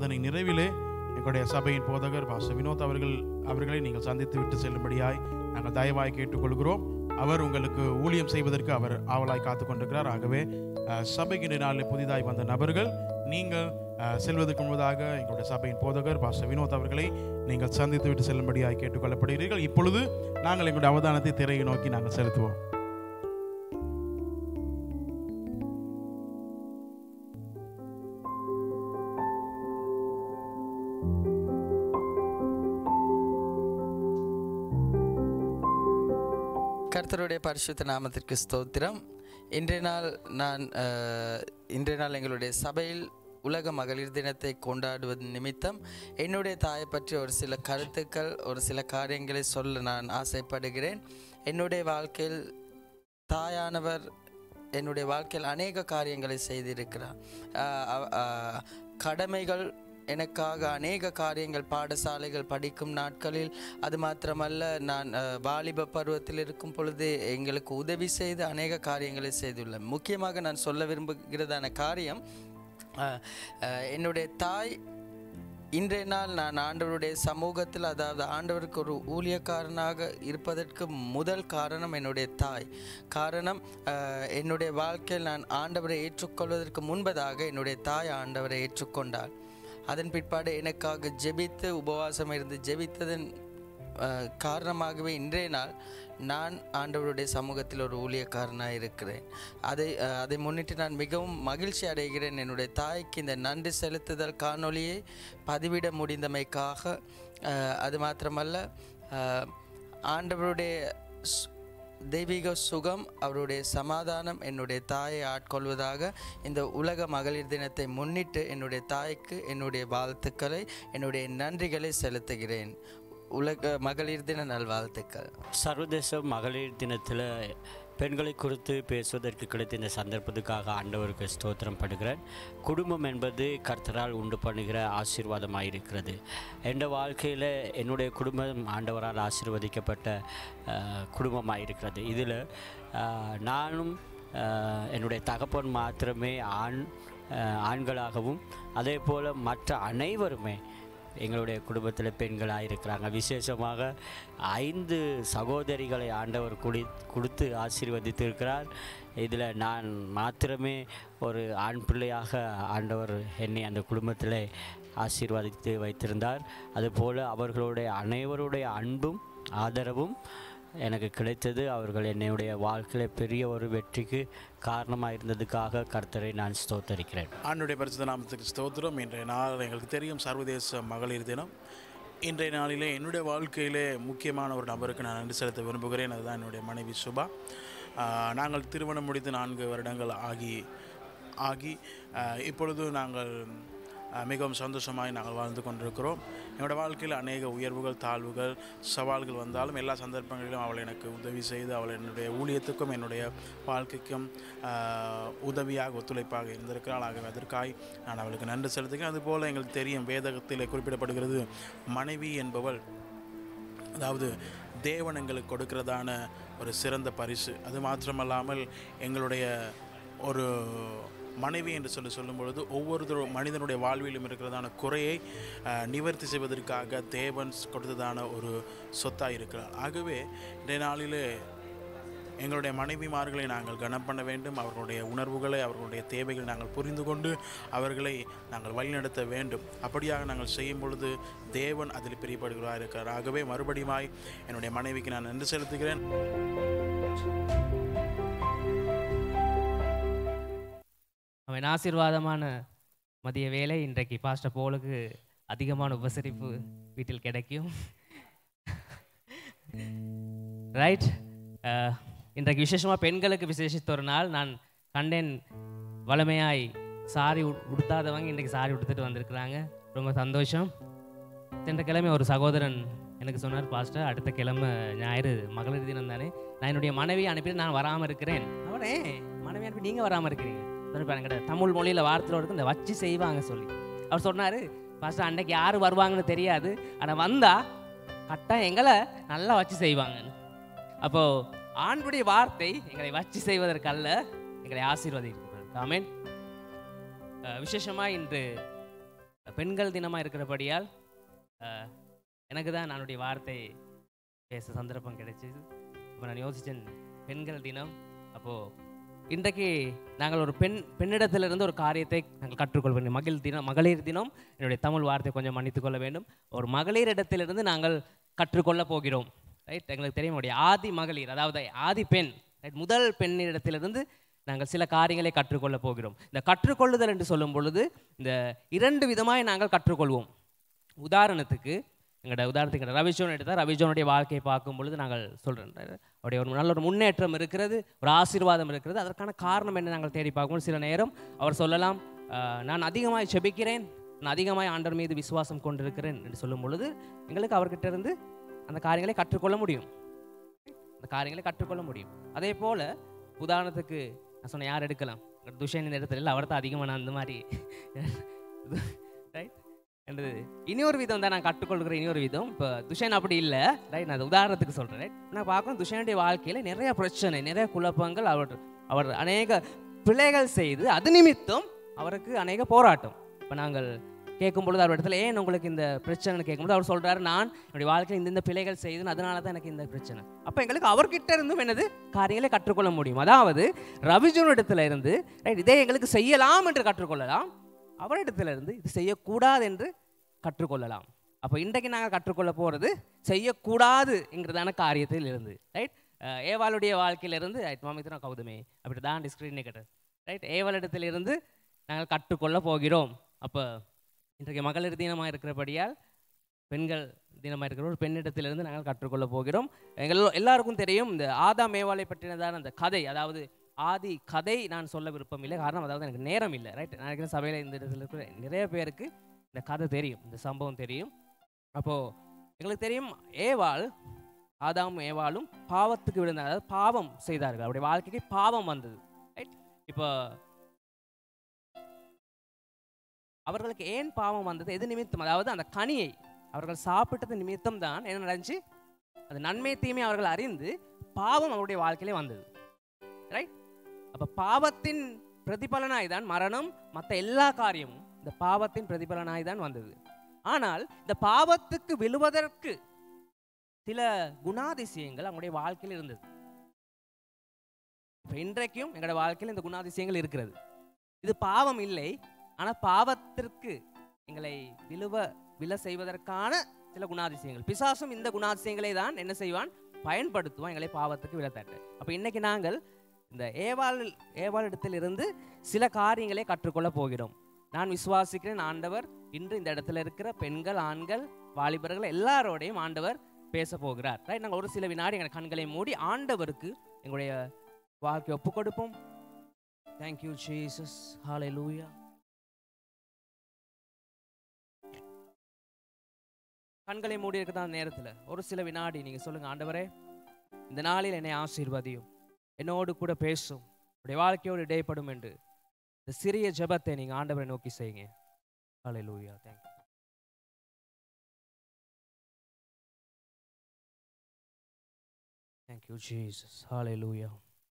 அதனை நிறைவிலே எங்களுடைய சபையின் போதகர் பாஸ்டர் வினோத் அவர்களை நீங்கள் சந்தித்து விட்டு செல்லும்படியாய் நாங்கள் தயவாய் கேட்டுக்கொள்கிறோம். அவர் உங்களுக்கு ஊழியம் செய்வதற்கு அவர் ஆவலாய் காத்து கொண்டிருக்கிறார். ஆகவே சபைக்கு நாளில் புதிதாய் வந்த நபர்கள் நீங்கள் செல்வதற்கு முன்பதாக எங்களுடைய சபையின் போதகர் பாஸ்டர் வினோத் அவர்களை நீங்கள் சந்தித்து விட்டு செல்லும்படியாய் கேட்டுக்கொள்ளப்படுகிறீர்கள். இப்பொழுது நாங்கள் எங்களுடைய அவதானத்தை திரையை நோக்கி நாங்கள் செலுத்துவோம். கர்த்தருடைய பரிசுத்த நாமத்திற்கு ஸ்தோத்திரம். இன்றைய நாள் எங்களுடைய சபையில் உலக மகளிர் தினத்தை கொண்டாடுவது நிமித்தம் என்னுடைய தாயை பற்றி ஒரு சில கருத்துக்கள், ஒரு சில காரியங்களை சொல்ல நான் ஆசைப்படுகிறேன். என்னுடைய வாழ்க்கையில் தாயானவர் என்னுடைய வாழ்க்கையில் அநேக காரியங்களை செய்திருக்கிறார். கடமைகள் எனக்காக அநேக காரியங்கள் பாடசாலைகள் படிக்கும் நாட்களில், அது மாத்திரமல்ல நான் வாலிப பருவத்தில் இருக்கும் பொழுது எங்களுக்கு உதவி செய்து அநேக காரியங்களை செய்துள்ளேன். முக்கியமாக நான் சொல்ல விரும்புகிறதான காரியம், என்னுடைய தாய் இன்றைய நாள் நான் ஆண்டவருடைய சமூகத்தில், அதாவது ஆண்டவருக்கு ஒரு ஊழியக்காரனாக இருப்பதற்கு முதல் காரணம் என்னுடைய தாய். காரணம், என்னுடைய வாழ்க்கையில் நான் ஆண்டவரை ஏற்றுக்கொள்வதற்கு முன்பதாக என்னுடைய தாய் ஆண்டவரை ஏற்றுக்கொண்டாள். அதன் பிற்பாடு எனக்காக ஜெபித்து உபவாசம் இருந்து ஜெபித்ததன் காரணமாகவே இன்றைய நாள் நான் ஆண்டவருடைய சமூகத்தில் ஒரு ஊழியக்காரனாக இருக்கிறேன். அதை முன்னிட்டு நான் மிகவும் மகிழ்ச்சி அடைகிறேன். என்னுடைய தாய்க்கு இந்த நன்றி செலுத்துதல் காணொளியை பதிவிட முடிந்தமைக்காக. அது மாத்திரமல்ல, ஆண்டவருடைய தெய்வீக சுகம், அவருடைய சமாதானம் என்னுடைய தாயை ஆட்கொள்வதாக இந்த உலக மகளிர் தினத்தை முன்னிட்டு என்னுடைய தாய்க்கு என்னுடைய வாழ்த்துக்களை, என்னுடைய நன்றிகளை செலுத்துகிறேன். உலக மகளிர் தின நல்வாழ்த்துக்கள். சர்வதேச மகளிர் தினத்தில் பெண்களை குறித்து பேசுவதற்கு கிடைத்த இந்த சந்தர்ப்பத்துக்காக ஆண்டவருக்கு ஸ்தோத்திரம் படுகிறேன். குடும்பம் என்பது கர்த்தரால் உண்டு பண்ணுகிற ஆசீர்வாதமாக இருக்கிறது. என் வாழ்க்கையில் என்னுடைய குடும்பம் ஆண்டவரால் ஆசீர்வதிக்கப்பட்ட குடும்பமாக இருக்கிறது. இதில் நானும் என்னுடைய தகப்பன் மாத்திரமே ஆண்களாகவும், அதே போல் மற்ற அனைவருமே எங்களுடைய குடும்பத்தில் பெண்களாக இருக்கிறாங்க. விசேஷமாக 5 சகோதரிகளை ஆண்டவர் கொடுத்து ஆசீர்வதித்திருக்கிறார். இதில் நான் மாத்திரமே ஒரு ஆண் பிள்ளையாக ஆண்டவர் என்னை அந்த குடும்பத்தில் ஆசீர்வதித்து வைத்திருந்தார். அதுபோல் அவர்களுடைய அனைவருடைய அன்பும் ஆதரவும் எனக்கு கிடைத்தது. அவர்கள் என்னுடைய வாழ்க்கையில் பெரிய ஒரு வெற்றிக்கு காரணமாக இருந்ததுக்காக கர்த்தரை நான் ஸ்தோத்தரிக்கிறேன். ஆண்டவருடைய பரிசுத்த நாமத்துக்கு ஸ்தோத்திரம். இன்றைய நாள் எங்களுக்கு தெரியும் சர்வதேச மகளிர் தினம். இன்றைய நாளிலே என்னுடைய வாழ்க்கையிலே முக்கியமான ஒரு நபருக்கு நான் நன்றி செலுத்த விரும்புகிறேன். அதுதான் என்னுடைய மனைவி சுபா. நாங்கள் திருமணம் முடித்து 4 வருடங்கள் ஆகி இப்பொழுது நாங்கள் மிகவும் சந்தோஷமாய் நாங்கள் வாழ்ந்து கொண்டிருக்கிறோம். என்னோடய வாழ்க்கையில் அநேக உயர்வுகள், தாழ்வுகள், சவால்கள் வந்தாலும் எல்லா சந்தர்ப்பங்களிலும் அவள் எனக்கு உதவி செய்து, அவள் என்னுடைய ஊழியத்துக்கும் என்னுடைய வாழ்க்கைக்கும் உதவியாக ஒத்துழைப்பாக இருந்திருக்கிறாள். ஆகவே அதற்காய் நான் அவளுக்கு நன்றி செலுத்துகிறேன். அதுபோல் எங்களுக்கு தெரியும், வேதத்தில் குறிப்பிடப்படுகிறது, மனைவி என்பவள், அதாவது தேவன் எங்களுக்கு கொடுக்கிறதான ஒரு சிறந்த பரிசு. அது மாத்திரமல்லாமல் எங்களுடைய ஒரு மனைவி என்று சொல்லும் பொழுது ஒவ்வொரு மனிதனுடைய வாழ்விலும் இருக்கிறதான குறையை நிவர்த்தி செய்வதற்காக தேவன் கொடுத்ததான ஒரு சொத்தாக இருக்கிறார். ஆகவே இந்த நாளிலே எங்களுடைய மனைவிமார்களை நாங்கள் கனம் பண்ண வேண்டும். அவர்களுடைய உணர்வுகளை, அவர்களுடைய தேவைகளை நாங்கள் புரிந்து கொண்டு அவர்களை நாங்கள் வழிநடத்த வேண்டும். அப்படியாக நாங்கள் செய்யும் பொழுது தேவன் அதில் பிரியப்படுகிறார் இருக்கிறார். ஆகவே மறுபடியுமாய் என்னுடைய மனைவிக்கு நான் நன்றி செலுத்துகிறேன். அவன் ஆசீர்வாதமான மதிய வேலை. இன்றைக்கு பாஸ்டர் போலுக்கு அதிகமான உபசரிப்பு வீட்டில் கிடைக்கும். ரைட். இன்றைக்கு விசேஷமாக பெண்களுக்கு விசேஷித்த ஒரு நாள். நான் கண்டேன் வளமையாய் சாரி உடுத்தாதவங்க இன்றைக்கு சாரி உடுத்துட்டு வந்திருக்கிறாங்க. ரொம்ப சந்தோஷம். சென்ற கிழமை ஒரு சகோதரன் எனக்கு சொன்னார், பாஸ்டர் அடுத்த கிழமை ஞாயிறு மகளிர் தினம் தானே, நான் என்னுடைய மனைவியை அனுப்பிட்டு நான் வராமல் இருக்கிறேன். அவனே மனைவி அனுப்பி நீங்கள் வராமல் இருக்கிறீங்க. என்கிட்ட தமிழ் மொழியில் வார்த்தையில் இருக்கு, இந்த வச்சு செய்வாங்க சொல்லி அவர் சொன்னார், பாஸ்டர் அன்றைக்கு யார் வருவாங்கன்னு தெரியாது, ஆனால் வந்தால் கட்டாயம் எங்களை நல்லா வச்சு செய்வாங்கன்னு. அப்போது ஆண்டுடைய வார்த்தை எங்களை வச்சு செய்வதற்கல்ல, எங்களை ஆசீர்வதிக்கிறது. ஆமென். விசேஷமாக இன்று பெண்கள் தினமாக இருக்கிறபடியால் எனக்கு தான் என்னுடைய வார்த்தை பேச சந்தர்ப்பம் கிடைச்சிது. இப்போ நான் யோசித்தேன், பெண்கள் தினம். அப்போது இன்றைக்கு நாங்கள் ஒரு பெண்ணிடத்திலிருந்து ஒரு காரியத்தை நாங்கள் கற்றுக்கொள்ள வேண்டும். மகளிர் தினம். என்னுடைய தமிழ் வார்த்தை கொஞ்சம் மன்னித்துக் கொள்ள வேண்டும். ஒரு மகளிர் இடத்திலிருந்து நாங்கள் கற்றுக்கொள்ள போகிறோம். ரைட், எங்களுக்கு தெரியும் ஆதி மகளிர், அதாவது ஆதி பெண், ரைட், முதல் பெண்ணிடத்திலிருந்து நாங்கள் சில காரியங்களை கற்றுக்கொள்ள போகிறோம். இந்த கற்றுக்கொள்ளுதல் என்று சொல்லும் பொழுது இந்த 2 விதமாய் நாங்கள் கற்றுக்கொள்வோம். உதாரணத்துக்கு உதாரணத்துக்கு ரவிஜோன் எடுத்தால் ரவிஜோனுடைய வாழ்க்கையை பார்க்கும் பொழுது நாங்கள் சொல்கிறோம், அவருடைய ஒரு நல்ல ஒரு முன்னேற்றம் இருக்கிறது, ஒரு ஆசீர்வாதம் இருக்கிறது. அதற்கான காரணம் என்ன நாங்கள் தேடி பார்க்கும்போது சில நேரம் அவர் சொல்லலாம், நான் அதிகமாய் செபிக்கிறேன், நான் அதிகமாய் ஆண்டவர் மீது விசுவாசம் கொண்டிருக்கிறேன் என்று சொல்லும் பொழுது எங்களுக்கு அவர்கிட்ட இருந்து அந்த காரியங்களை கற்றுக்கொள்ள முடியும். அதே போல் உதாரணத்துக்கு நான் சொன்ன யார் எடுக்கலாம், துஷன் இந்த இடத்துல இல்லை, அவர் தான் அதிகமாக நான் அந்த மாதிரி ரைட் என்றது இன்னொரு விதம் தான் நான் கற்றுக்கொள்கிற இன்னொரு விதம். இப்போ துஷன் அப்படி இல்லை, ரைட், நான் உதாரணத்துக்கு சொல்கிறேன். ரைட், நான் பார்க்கணும் துஷனுடைய வாழ்க்கையில் நிறைய பிரச்சனை, நிறைய குழப்பங்கள், அவர் அநேக பிழைகள் செய்து அது நிமித்தம் அவருக்கு அநேக போராட்டம். இப்போ நாங்கள் கேட்கும் பொழுது அவர் இடத்துல ஏன் உங்களுக்கு இந்த பிரச்சனைன்னு கேட்கும்போது அவர் சொல்கிறாரு, நான் என்னுடைய வாழ்க்கையில் இந்த பிழைகள் செய்து அதனால தான் எனக்கு இந்த பிரச்சனை. அப்போ எங்களுக்கு அவர்கிட்ட இருந்தும் என்னது காரியங்களை கற்றுக்கொள்ள முடியும். அதாவது ரவிஜோன் இடத்துல இருந்து ரைட் இதே எங்களுக்கு செய்யலாம் என்று கற்றுக்கொள்ளலாம், அவரிடத்துல இருந்து இது செய்யக்கூடாது என்று கற்றுக்கொள்ளலாம். அப்போ இன்றைக்கு நாங்கள் கற்றுக்கொள்ள போகிறது செய்யக்கூடாது என்கிறதான காரியத்தில் இருந்து. ரைட், ஏவாளுடைய வாழ்க்கையிலிருந்து ரைட் மாமித்ரா கௌதமே அப்படி தான் ஸ்க்ரீன் கேட்டது. ரைட், ஏவாளிடத்திலிருந்து நாங்கள் கற்றுக்கொள்ள போகிறோம். அப்போ இன்றைக்கு மகளிர் தினமாக இருக்கிறபடியால் பெண்கள் தினமாக இருக்கிற ஒரு பெண்ணிடத்திலிருந்து நாங்கள் கற்றுக்கொள்ள போகிறோம். எல்லாருக்கும் தெரியும் இந்த ஆதாம் ஏவாளை பற்றினதான அந்த கதை, அதாவது ஆதி கதை நான் சொல்ல விருப்பம் இல்லை, காரணம் அதாவது எனக்கு நேரம் இல்லை. ரைட், நான் சபையில் இந்த இடத்துல இருக்கிற நிறைய பேருக்கு இந்த கதை தெரியும், இந்த சம்பவம் தெரியும். அப்போது எங்களுக்கு தெரியும் ஏவாள், ஆதாம் ஏவாளும் பாவத்துக்கு விழுந்தாங்க, அதாவது பாவம் செய்தார்கள், அவருடைய வாழ்க்கைக்கு பாவம் வந்தது. ரைட், இப்போ அவர்களுக்கு ஏன் பாவம் வந்தது, எது நிமித்தம், அதாவது அந்த கனியை அவர்கள் சாப்பிட்டது நிமித்தம் தான் என்ன நடந்துச்சு, அது நன்மை தீமை அவர்கள் அறிந்து பாவம் அவருடைய வாழ்க்கையிலே வந்தது. ரைட், அப்போ பாவத்தின் பிரதிபலனாய் தான் மரணம், மற்ற எல்லா காரியமும் இந்த பாவத்தின் பிரதிபலனாய் தான் வந்தது. ஆனால் இந்த பாவத்துக்கு விழுவதற்கு சில குணாதிசயங்கள் அவங்களுடைய வாழ்க்கையில் இருந்தது. இப்போ இன்றைக்கும் எங்களோட வாழ்க்கையில் இந்த குணாதிசயங்கள் இருக்கிறது. இது பாவம் இல்லை, ஆனால் பாவத்திற்கு எங்களை விழ செய்வதற்கான சில குணாதிசயங்கள். பிசாசும் இந்த குணாதிசயங்களை தான் என்ன செய்வான், பயன்படுத்துவான் எங்களை பாவத்துக்கு விழத்தட்ட. அப்போ இன்னைக்கு நாங்கள் இந்த ஏவாளிடத்தில் இருந்து சில காரியங்களை கற்றுக்கொள்ள போகிறோம். நான் விசுவாசிக்கிறேன் ஆண்டவர் இன்று இந்த இடத்துல இருக்கிற பெண்கள், ஆண்கள், வாலிபர்கள் எல்லாரோடையும் ஆண்டவர் பேச போகிறார். ரைட், நாங்கள் ஒரு சில வினாடி எங்கள் கண்களை மூடி ஆண்டவருக்கு எங்களுடைய வாழ்க்கையை ஒப்பு கொடுப்போம். Thank you Jesus, hallelujah. கண்களை மூடி இருக்கிற நேரத்தில் ஒரு சில வினாடி நீங்கள் சொல்லுங்கள், ஆண்டவரே இந்த நாளில் என்னை ஆசீர்வதியும், என்னோடு கூட பேசும், உடைய வாழ்க்கையோடு இடைப்படும் என்று இந்த சிறிய ஜெபத்தை நீங்கள் ஆண்டவரை நோக்கி செய்யுங்க. Hallelujah. Thank you. Thank you Jesus, hallelujah.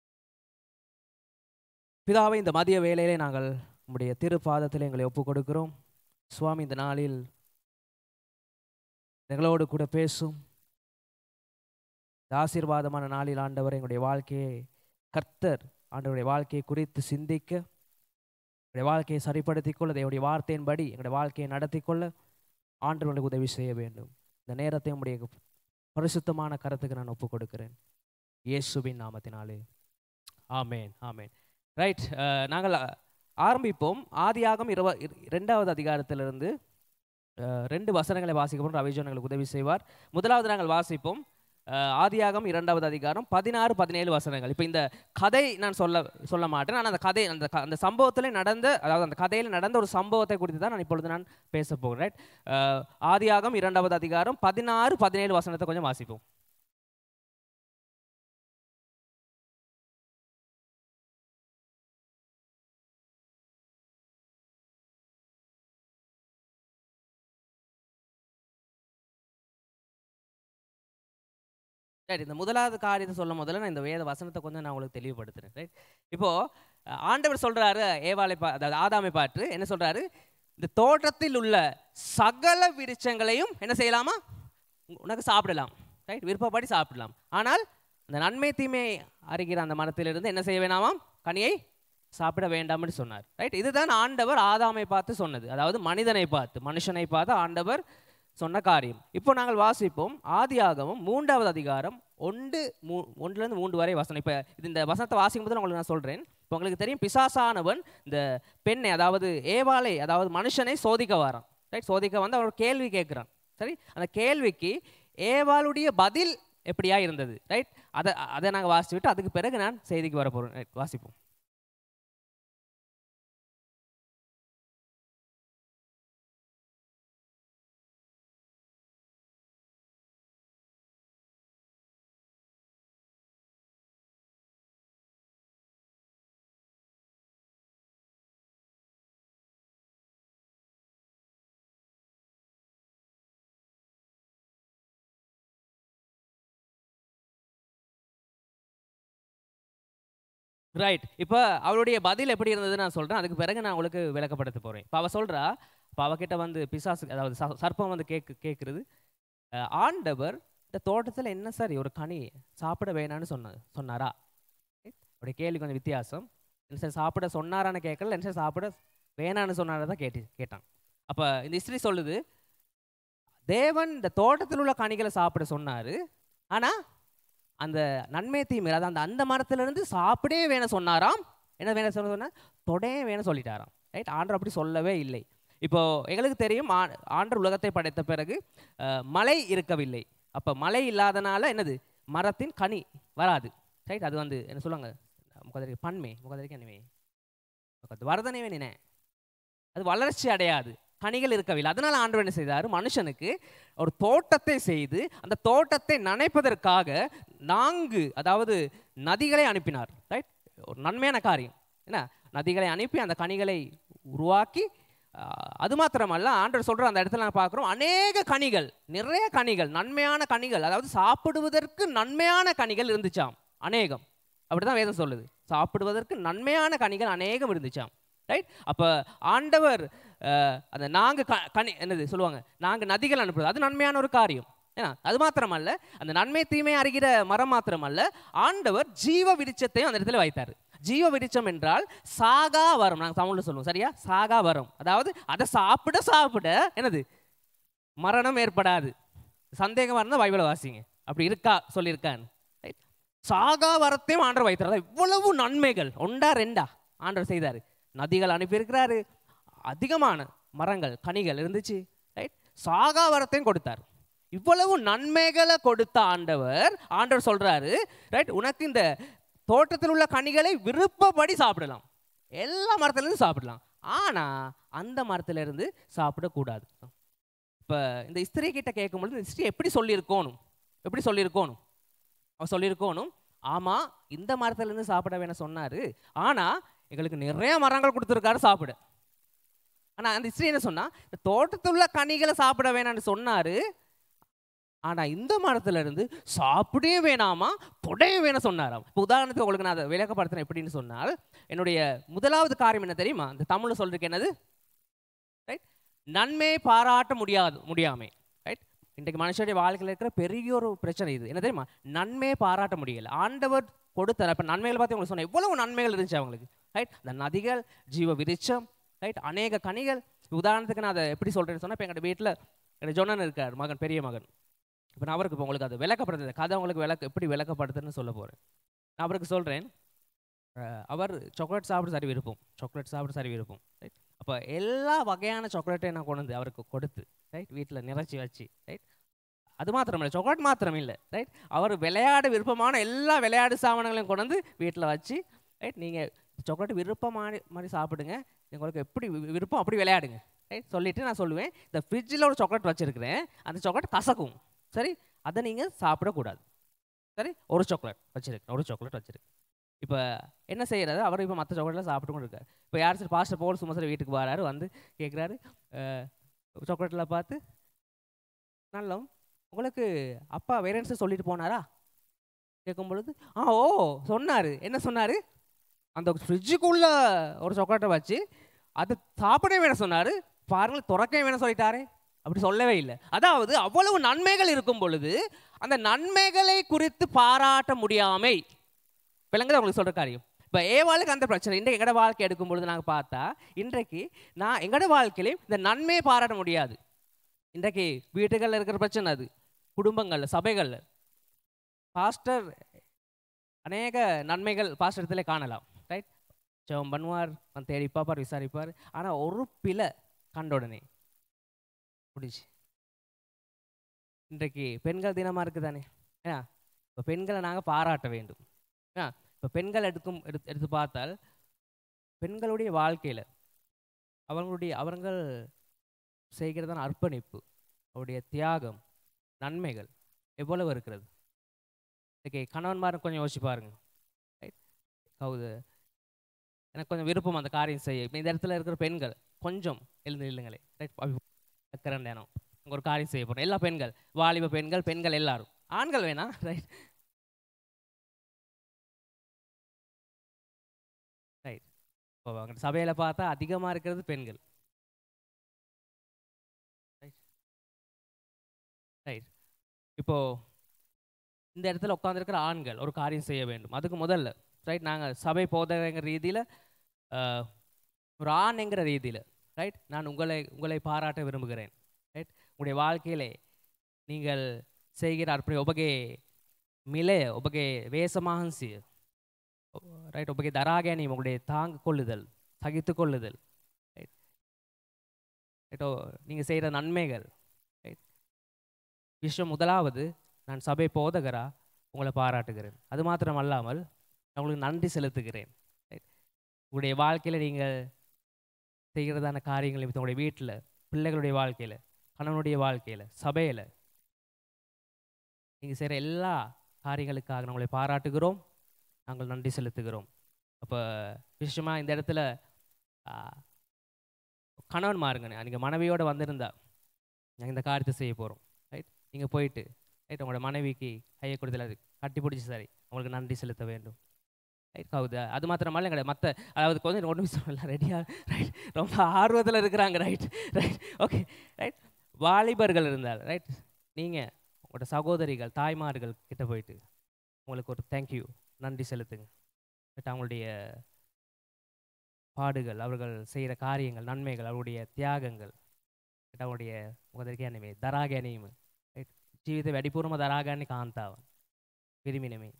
பிதாவை, இந்த மதிய வேளையிலே நாங்கள் உம்முடைய திருப்பாதத்தில் எங்களை ஒப்பு கொடுக்கிறோம். சுவாமி, இந்த நாளில் எங்களோடு கூட பேசும், ஆசீர்வாதமான நாளில் ஆண்டவர் எங்களுடைய வாழ்க்கையை கர்த்தர் ஆண்டவருடைய வாழ்க்கையை குறித்து சிந்திக்க, எங்களுடைய வாழ்க்கையை சரிப்படுத்திக் கொள்ள, தேவனுடைய வார்த்தையின்படி எங்களுடைய வாழ்க்கையை நடத்தி கொள்ள ஆண்டவர்களுக்கு உதவி செய்ய வேண்டும். இந்த நேரத்தை உங்களுடைய பரிசுத்தமான கருத்துக்கு நான் ஒப்புக் கொடுக்கிறேன், இயேசுவின் நாமத்தினாலே. ஆமேன், ஆமேன். ரைட், நாங்கள் ஆரம்பிப்போம். ஆதியாகமம் 22வது அதிகாரத்திலிருந்து 2 வசனங்களை வாசிக்கப்போம். ரவிஜோன் எங்களுக்கு உதவி செய்வார். முதலாவது நாங்கள் வாசிப்போம் ஆதியாகமம் 2வது அதிகாரம் 16-17 வசனங்கள். இப்போ இந்த கதை நான் சொல்ல மாட்டேன், ஆனால் அந்த கதை அந்த சம்பவத்தில் நடந்த, அதாவது அந்த கதையில் நடந்த ஒரு சம்பவத்தை குறித்து தான் நான் இப்பொழுது நான் பேச போகிறேன். ரைட், ஆதியாகமம் 2வது அதிகாரம் 16-17 வசனத்தை கொஞ்சம் வாசிப்போம். ரைட், இந்த முதலாவது காரியத்தை சொல்ல முதல்ல நான் இந்த வேத வசனத்தை கொஞ்சம் நான் உங்களுக்கு தெளிவுபடுத்துறேன். ரைட், இப்போ ஆண்டவர் சொல்றாரு ஏவாளை அதாவது ஆதாமை பார்த்து என்ன சொல்றாரு, இந்த தோட்டத்தில் உள்ள சகல விருட்சங்களையும் என்ன செய்யலாமா? உனக்கு சாப்பிடலாம், ரைட், விருப்பப்படி சாப்பிடலாம். ஆனால் இந்த நன்மை தீமை அறிகிற அந்த மரத்திலிருந்து என்ன செய்ய வேணாமாம்? கனியை சாப்பிட வேண்டாம்னு சொன்னார், ரைட். இதுதான் ஆண்டவர் ஆதாமை பார்த்து சொன்னது, அதாவது மனிதனை பார்த்து, மனுஷனை பார்த்து ஆண்டவர் சொன்ன காரியம். இப்போ நாங்கள் வாசிப்போம் ஆதியாகமம் 3வது அதிகாரம் 1 to 3 வரை வசனம். இப்போ இந்த வசனத்தை வாசிக்கும் போது உங்களுக்கு நான் சொல்கிறேன். இப்போ உங்களுக்கு தெரியும், பிசாசானவன் இந்த பெண்ணை, அதாவது ஏவாளை, அதாவது மனுஷனை சோதிக்க வாரான், ரைட். சோதிக்க வந்து அவர் கேள்வி கேட்குறான், சரி. அந்த கேள்விக்கு ஏவாளுடைய பதில் எப்படியா இருந்தது, ரைட். அதை நாங்கள் வாசிச்சுட்டு அதுக்கு பிறகு நான் செய்திக்கு வர போகிறேன், ரைட். வாசிப்போம். ரைட். இப்போ அவளுடைய பதில் எப்படி இருந்தது நான் சொல்கிறேன், அதுக்கு பிறகு நான் உங்களுக்கு விளக்கப்படுத்த போகிறேன். இப்போ அவள் சொல்கிறா, இப்போ அவகிட்ட வந்து பிசாசு, அதாவது சர்ப்பம் வந்து கேட்குறது, ஆண்டவர் இந்த தோட்டத்தில் என்ன சரி ஒரு கனி சாப்பிட வேணான்னு சொன்னாரா? அவருடைய கேள்வி கொஞ்சம் வித்தியாசம். என்ன சார் சாப்பிட சொன்னாரான்னு கேட்கல, என்ன சார் சாப்பிட வேணான்னு சொன்னாரா தான் கேட்டான். அப்போ இந்த ஹிஸ்ட்ரி சொல்லுது, தேவன் இந்த தோட்டத்தில் உள்ள கனிகளை சாப்பிட சொன்னார், ஆனால் அந்த நன்மை தீமை, அதாவது அந்த மரத்திலிருந்து சாப்பிடவே வேணும் சொன்னாராம். என்ன வேணும் சொன்ன? தொடையே வேணும் சொல்லிட்டாராம், ரைட். ஆண்டவர் அப்படி சொல்லவே இல்லை. இப்போ எங்களுக்கு தெரியும், ஆண்டவர் உலகத்தை படைத்த பிறகு மழை இருக்கவில்லை. அப்போ மழை இல்லாதனால என்னது? மரத்தின் கனி வராது, ரைட். அது வந்து என்ன சொல்லுவாங்க, முகதரிக்கு பன்மை, முகதரிக்கு அனிமே வரதனை வேணினே, அது வளர்ச்சி அடையாது, கனிகள் இருக்கவில்லை. அதனால ஆண்டவர் என்ன செய்தார்? மனுஷனுக்கு ஒரு தோட்டத்தை செய்து அந்த தோட்டத்தை நனைப்பதற்காக 4 அதாவது நதிகளை அனுப்பினார், ரைட். ஒரு நன்மையான காரியம் என்ன, நதிகளை அனுப்பி அந்த கனிகளை உருவாக்கி, அது மாத்திரமல்ல, ஆண்டவர் சொல்கிற அந்த இடத்துல நான் பார்க்குறோம் அநேக கனிகள், நிறைய கனிகள், நன்மையான கனிகள், அதாவது சாப்பிடுவதற்கு நன்மையான கனிகள் இருந்துச்சாம், அநேகம். அப்படி தான் வேதம் சொல்லுது, சாப்பிடுவதற்கு நன்மையான கனிகள் அநேகம் இருந்துச்சாம், ரைட். அப்போ ஆண்டவர் அந்த 4 கனி என்னது சொல்லுவாங்க, 4 நதிகள் அனுப்புறது, அது நன்மையான ஒரு காரியம். ஏன்னா அது மாத்திரமல்ல, அந்த நன்மை தீமை அறிகிற மரம் மாத்திரமல்ல, ஆண்டவர் ஜீவ விருட்சத்தையும் அந்த இடத்துல வைத்தார். ஜீவ விருட்சம் என்றால் சாகா வரம், நாங்கள் தமிழில் சொல்லுவோம், சரியா? சாகா வரம், அதாவது அதை சாப்பிட என்னது மரணம் ஏற்படாது. சந்தேகமாக இருந்தால் பைபிளை வாசிங்க, அப்படி இருக்கா சொல்லியிருக்கான்னு, ரைட். சாகா வரத்தையும் ஆண்டவர் வைத்தார். இவ்வளவு நன்மைகள், 1 2 ஆண்டவர் செய்தார். நதிகள் அனுப்பியிருக்கிறாரு, அதிகமான மரங்கள் கனிகள் இருந்துச்சு, ரைட். சாகா வரத்தையும் கொடுத்தார். இவ்வளவு நன்மைகளை கொடுத்த ஆண்டவர் சொல்றாரு, ரைட், உனக்கு இந்த தோட்டத்தில் உள்ள கனிகளை விருப்பப்படி சாப்பிடலாம், எல்லா மரத்திலிருந்து சாப்பிடலாம், ஆனா அந்த மரத்திலிருந்து சாப்பிடக்கூடாது. இப்போ இந்த ஸ்திரீ கிட்ட கேட்கும்பொழுது இந்த ஸ்திரீ எப்படி சொல்லியிருக்கோணும்? அவன் சொல்லியிருக்கோணும், ஆமா இந்த மரத்திலிருந்து சாப்பிட வேணும் சொன்னாரு, ஆனா எங்களுக்கு நிறைய மரங்கள் கொடுத்துருக்காரு சாப்பிட. ஆனால் அந்த ஸ்திரீ என்ன சொன்னா, இந்த தோட்டத்தில் உள்ள கனிகளை சாப்பிட வேணான்னு சொன்னாரு, ஆனால் இந்த மரத்துல இருந்து சாப்பிடவே வேணாமா, தொடையும் வேணும் சொன்னாராம். இப்போ உதாரணத்துக்கு உங்களுக்கு நான் அதை விளக்கப்படுத்துறேன். எப்படின்னு சொன்னால், என்னுடைய முதலாவது காரியம் என்ன தெரியுமா? இந்த தமிழில் சொல்றதுக்கு என்னது, ரைட், நன்மை பாராட்ட முடியாமை, ரைட். இன்றைக்கு மனுஷனுடைய வாழ்க்கையில் இருக்கிற பெரிய ஒரு பிரச்சனை இது, என்ன தெரியுமா? நன்மையை பாராட்ட முடியல. ஆண்டவர் கொடுத்தார். இப்போ நன்மைகளை பார்த்து உங்களுக்கு சொன்னேன், எவ்வளவு நன்மைகள் இருந்துச்சு அவங்களுக்கு, ரைட். அந்த நதிகள், ஜீவ விருட்சம், ரைட், அநேக கனிகள். உதாரணத்துக்கு நான் அதை எப்படி சொல்கிறேன்னு சொன்னால், இப்போ எங்கள் வீட்டில் என்னோட ஜொனன் இருக்கார், மகன், பெரிய மகன். இப்போ நான் அவருக்கு இப்போ உங்களுக்கு அது விளக்கப்படுத்துது, கதை உங்களுக்கு எப்படி விளக்கப்படுத்துன்னு சொல்ல போகிறேன். நான் அவருக்கு சொல்கிறேன், அவர் சாக்லேட் சாப்பிட சரி விருப்பம், ரைட். அப்போ எல்லா வகையான சாக்லேட்டையும் நான் கொண்டு வந்து அவருக்கு கொடுத்து, ரைட், வீட்டில் நிறைச்சி வச்சு, ரைட். அது மாத்திரம் இல்லை, சாக்லேட் மாத்திரம் இல்லை, ரைட், அவர் விளையாட விருப்பமான எல்லா விளையாட்டு சாமான்களையும் கொண்டு வந்து வீட்டில் வச்சு, ரைட், நீங்கள் சாக்லேட் விருப்பமான மாதிரி சாப்பிடுங்க, உங்களுக்கு எப்படி விருப்பம் அப்படி விளையாடுங்க, ரைட். சொல்லிவிட்டு நான் சொல்லுவேன், இந்த ஃப்ரிட்ஜில் ஒரு சாக்லேட் வச்சுருக்கிறேன், அந்த சாக்லேட் கசக்கும், சரி, அதை நீங்கள் சாப்பிடக்கூடாது, சரி. ஒரு சாக்லேட் வச்சுருக்கு. இப்போ என்ன செய்யறது, அவர் இப்போ மற்ற சாக்லேட்லாம் சாப்பிட்டு கொண்டு இருக்காரு. இப்போ யார் சார் பாஸ்டர் போல் சும்மா சார் வீட்டுக்கு வராரு, வந்து கேட்குறாரு, சாக்லேட்டில் பார்த்து, நல்ல உங்களுக்கு அப்பா வேறேன்னு சார் சொல்லிட்டு போனாரா கேட்கும் பொழுது, ஓ சொன்னார். என்ன சொன்னார்? அந்த ஃப்ரிட்ஜுக்குள்ளே ஒரு சாக்லேட்டை வச்சு அதை சாப்பிடவே வேணும் சொன்னார், பாருங்கள் துறக்க வேணும் சொல்லிட்டாரே, அப்படி சொல்லவே இல்லை. அதாவது அவ்வளவு நன்மைகள் இருக்கும் பொழுது அந்த நன்மைகளை குறித்து பாராட்ட முடியாமை விளங்குது உங்களுக்கு சொல்கிற காரியம். இப்போ ஏவாளுக்கு அந்த பிரச்சனை இன்றைக்கு எங்களோட வாழ்க்கை எடுக்கும் பொழுது நாங்கள் பார்த்தா இன்றைக்கு நான் எங்களோட வாழ்க்கையிலையும் இந்த நன்மையை பாராட்ட முடியாது. இன்றைக்கு வீட்டுகளில் இருக்கிற பிரச்சனை, அது குடும்பங்களில் சபைகளில் பாஸ்டர் அநேக நன்மைகள் பாஸ்டர் இடத்துல காணலாம். ரைட், ஜெபம் பண்ணுவார், வந்து தேடி பார்ப்பார், விசாரிப்பார். ஆனால் ஒரு பிழை கண்ட உடனே முடிச்சு. இன்றைக்கு பெண்கள் தினமாக இருக்குது தானே, ஏன்னா இப்போ பெண்களை நாங்கள் பாராட்ட வேண்டும். இப்போ பெண்கள் எடுத்து பார்த்தால் பெண்களுடைய வாழ்க்கையில் அவர்கள் செய்கிறதான அர்ப்பணிப்பு, அவருடைய தியாகம், நன்மைகள் எவ்வளவு இருக்கிறது. ஓகே, கணவன்மாரும் கொஞ்சம் யோசிச்சு பாருங்க. ரைட், ஹவுது எனக்கு கொஞ்சம் விருப்பம் அந்த காரியம் செய்ய. இப்போ இந்த இடத்துல இருக்கிற பெண்கள் கொஞ்சம் எழுந்து இல்லைங்களே. ரைட், நேரம் அங்கே ஒரு காரியம் செய்ய போகிறோம். எல்லா பெண்கள், வாலிப பெண்கள் எல்லாரும், ஆண்கள் வேணா. ரைட் ரைட் இப்போ அங்கே சபையில் பார்த்தா அதிகமாக இருக்கிறது பெண்கள். ரைட் ரைட் இப்போ இந்த இடத்துல உட்காந்துருக்கிற ஆண்கள் ஒரு காரியம் செய்ய வேண்டும். அதுக்கு முதல்ல ரைட் நாங்கள் சபை போதகங்கிற ரீதியில், ஒரு ஆண் என்கிற ரீதியில் ரைட் நான் உங்களை பாராட்ட விரும்புகிறேன். ரைட், உங்களுடைய வாழ்க்கையிலே நீங்கள் செய்கிற அப்படி ஒபகே மிலே ஒபகே வேசமாக ரைட் ஒபகே தராகேனி உங்களுடைய தாங்கு கொள்ளுதல், சகித்து கொள்ளுதல், ரைட் ரைட்டோ நீங்கள் செய்கிற நன்மைகள். ரைட், விஷயம் முதலாவது நான் சபை போதகரா உங்களை பாராட்டுகிறேன். அது மாத்திரம் அல்லாமல் நான் உங்களுக்கு நன்றி செலுத்துகிறேன். ரைட், உங்களுடைய வாழ்க்கையில் நீங்கள் செய்கிறதான காரியங்கள், உங்களுடைய வீட்டில், பிள்ளைகளுடைய வாழ்க்கையில், கணவனுடைய வாழ்க்கையில், சபையில் நீங்கள் செய்கிற எல்லா காரியங்களுக்காக நான் உங்களை பாராட்டுகிறோம், நாங்கள் நன்றி செலுத்துகிறோம். அப்போ விஷயமாக இந்த இடத்துல கணவன் மாறுங்க, நீங்கள் மனைவியோடு வந்திருந்தா நாங்கள் இந்த காரியத்தை செய்ய போகிறோம். ரைட், நீங்கள் போயிட்டு ரைட் உங்களோட மனைவிக்கு கையை கொடுத்துல அது கட்டி பிடிச்சி சரி உங்களுக்கு நன்றி செலுத்த வேண்டும். ரைட் கவுதா, அது மாத்திரமல்ல எங்களை மற்ற அதாவது கொஞ்சம் ஒன்று சொல்லலாம் ரெடியாக ரைட் ரொம்ப ஆர்வத்தில் இருக்கிறாங்க. ரைட் ரைட் ஓகே ரைட், வாலிபர்கள் இருந்தால் ரைட் நீங்கள் உங்களோட சகோதரிகள் தாய்மார்கள் கிட்ட போயிட்டு உங்களுக்கு ஒரு தேங்க்யூ நன்றி செலுத்துங்க. ரைட், அவங்களுடைய பாடுகள், அவர்கள் செய்கிற காரியங்கள், நன்மைகள், அவருடைய தியாகங்கள், அவருடைய මොකදකයන්නේ දරා ගැනීම ජීවිත වැඩිපුරම දරා ගන්න කාන්තාවන් පිරිමිනෙමේ.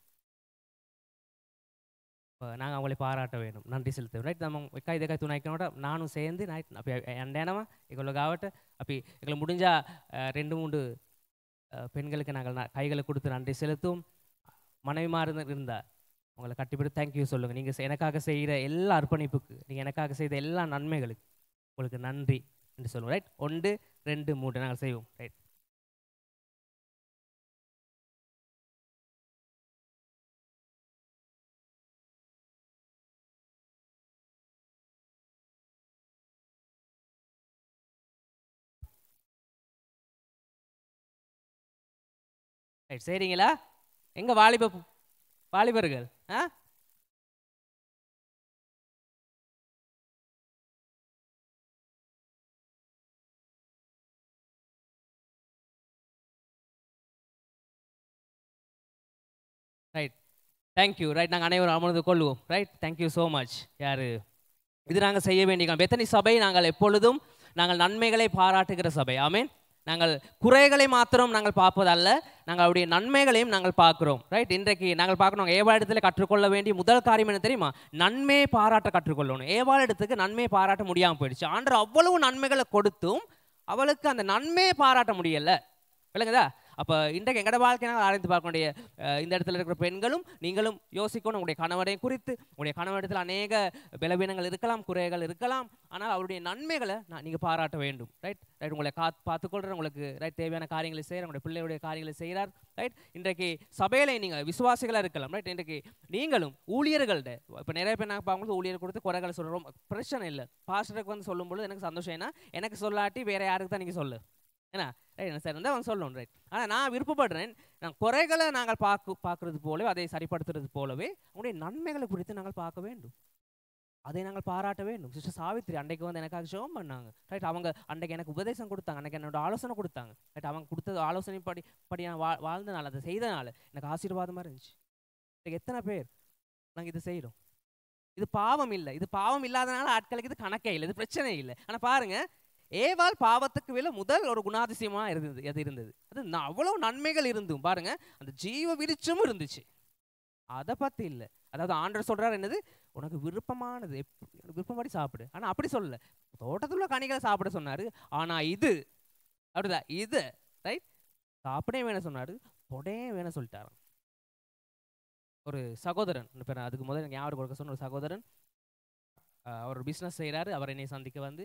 நாங்கள் அவங்களை பாராட்ட வேண்டும், நன்றி செலுத்த. ரைட், நம்ம එකයි දෙකයි තුනයි කරනකොට நானும் சேர்ந்து ரைட் අපි යන්න යනවා ඒගොල්ලෝ ගාවට. අපි ඒගොල්ලෝ முடிஞ்சா 2-3 பெண்களுக்கு நாங்கள் கைகளை கொடுத்து நன்றி செலுத்தும். மனைவிமார் இருந்தால் உங்களை கட்டிப்பிடி தேங்க்யூ சொல்லுங்கள். நீங்கள் எனக்காக செய்கிற எல்லா அர்ப்பணிப்புக்கு, நீங்கள் எனக்காக செய்த எல்லா நன்மைகளுக்கு உங்களுக்கு நன்றி என்று சொல்லுவோம். ரைட், 1 2 3 நாங்கள் செய்வோம். ரைட், ரைட் சரிங்களா? எங்க வாலிபர்கள் ரைட் தேங்க்யூ. ரைட், நாங்கள் அனைவரும் அமர்ந்து கொள்வோம். Right, thank you so much. யார் இது நாங்கள் செய்ய வேண்டிய பெத்தனி சபை, நாங்கள் எப்பொழுதும் நாங்கள் நன்மைகளை பாராட்டுகிற சபை. ஆமேன். நாங்கள் குறைகளை மாத்திரம் நாங்கள் பார்ப்பதல்ல, நாங்கள் அவருடைய நன்மைகளையும் நாங்கள் பார்க்குறோம். ரைட், இன்றைக்கு நாங்கள் பார்க்கணும் ஏவாளிடத்தில் கற்றுக்கொள்ள வேண்டிய முதல் காரியம் என்ன தெரியுமா? நன்மையை பாராட்ட கற்றுக்கொள்ளணும். ஏவாளிடத்துக்கு நன்மையை பாராட்ட முடியாமல் போயிடுச்சு. ஆண்டவர் அவ்வளவு நன்மைகளை கொடுத்தும் அவளுக்கு அந்த நன்மையை பாராட்ட முடியலை. விளங்குதா? அப்போ இன்றைக்கு எங்களோட வாழ்க்கை நாங்கள் ஆராய்ந்து பார்க்கக்கூடிய இந்த இடத்துல இருக்கிற பெண்களும் நீங்களும் யோசிக்கணும். உங்களுடைய கணவரை குறித்து, உங்களுடைய கணவரிடத்தில் அநேக பலவீனங்கள் இருக்கலாம், குறைகள் இருக்கலாம், ஆனால் அவருடைய நன்மைகளை நீங்கள் பாராட்ட வேண்டும். ரைட் ரைட், உங்களை பார்த்துக்கொள்கிற, உங்களுக்கு ரைட் தேவையான காரியங்களை செய்கிறார், உங்களுடைய பிள்ளைகளுடைய காரியங்களை செய்கிறார். ரைட், இன்றைக்கு சபையில நீங்கள் விசுவாசிகளாக இருக்கலாம். ரைட், இன்றைக்கு நீங்களும் ஊழியர்கள்ட இப்போ நிறைய பேர் நாங்கள் பார்க்கும்போது ஊழியர் கொடுத்து குறைகளை சொல்கிறோம், பிரச்சனை இல்லை. பாஸ்டருக்கு வந்து சொல்லும்போது எனக்கு சந்தோஷம். ஏன்னா எனக்கு சொல்லாட்டி வேற யாருக்கு தான் நீங்கள் சொல்லு, ஏன்னா ரைட் என்ன சார் இருந்தால் அவன் சொல்லணும். ரைட், ஆனால் நான் விருப்பப்படுறேன், நான் குறைகளை நாங்கள் பார்க்கறது போலவே, அதை சரிப்படுத்துறது போலவே உங்களுடைய நன்மைகளை குறித்து நாங்கள் பார்க்க வேண்டும். அதை நாங்கள் பாராட்ட வேண்டும். சிஸ்டர் சாவித்ரி அன்றைக்கு வந்து எனக்காக ஜெபம் பண்ணாங்க. ரைட், அவங்க அன்றைக்கு எனக்கு உபதேசம் கொடுத்தாங்க, அன்றைக்கு என்னோட ஆலோசனை கொடுத்தாங்க. ரைட், அவங்க கொடுத்தது ஆலோசனை படி நான் வாழ்ந்தனால, அதை செய்தனால எனக்கு ஆசீர்வாதமாக இருந்துச்சு. எத்தனை பேர் நாங்கள் இது செய்கிறோம்? இது பாவம் இல்லை, இது பாவம் இல்லாதனால ஆட்களுக்கு இது கணக்கே இல்லை, இது பிரச்சனை இல்லை. ஆனால் பாருங்க, ஏவாள் பாவத்துக்கு விட முதல் ஒரு குணாதிசயமாக இருந்தது. அது இருந்தது, அது அவ்வளோ நன்மைகள் இருந்தும் பாருங்க, அந்த ஜீவ விருட்சமும் இருந்துச்சு. அதை பற்றி இல்லை. அதாவது ஆண்டவர் சொல்கிறார் என்னது, உனக்கு விருப்பமானது விருப்பப்படி சாப்பிடு. ஆனால் அப்படி சொல்லலை, தோட்டத்தில் உள்ள கனிகளை சாப்பிட சொன்னார். ஆனால் இது அப்படிதான், இது ரைட் சாப்பிடே வேணும் சொன்னார், தொடையே வேணும் சொல்லிட்டாராம். ஒரு சகோதரன், இப்போ அதுக்கு முதல்ல எனக்கு ஞாபகம் கொடுக்க சொன்ன ஒரு சகோதரன், அவர் பிஸ்னஸ் செய்கிறாரு. அவர் என்னை சந்திக்க வந்து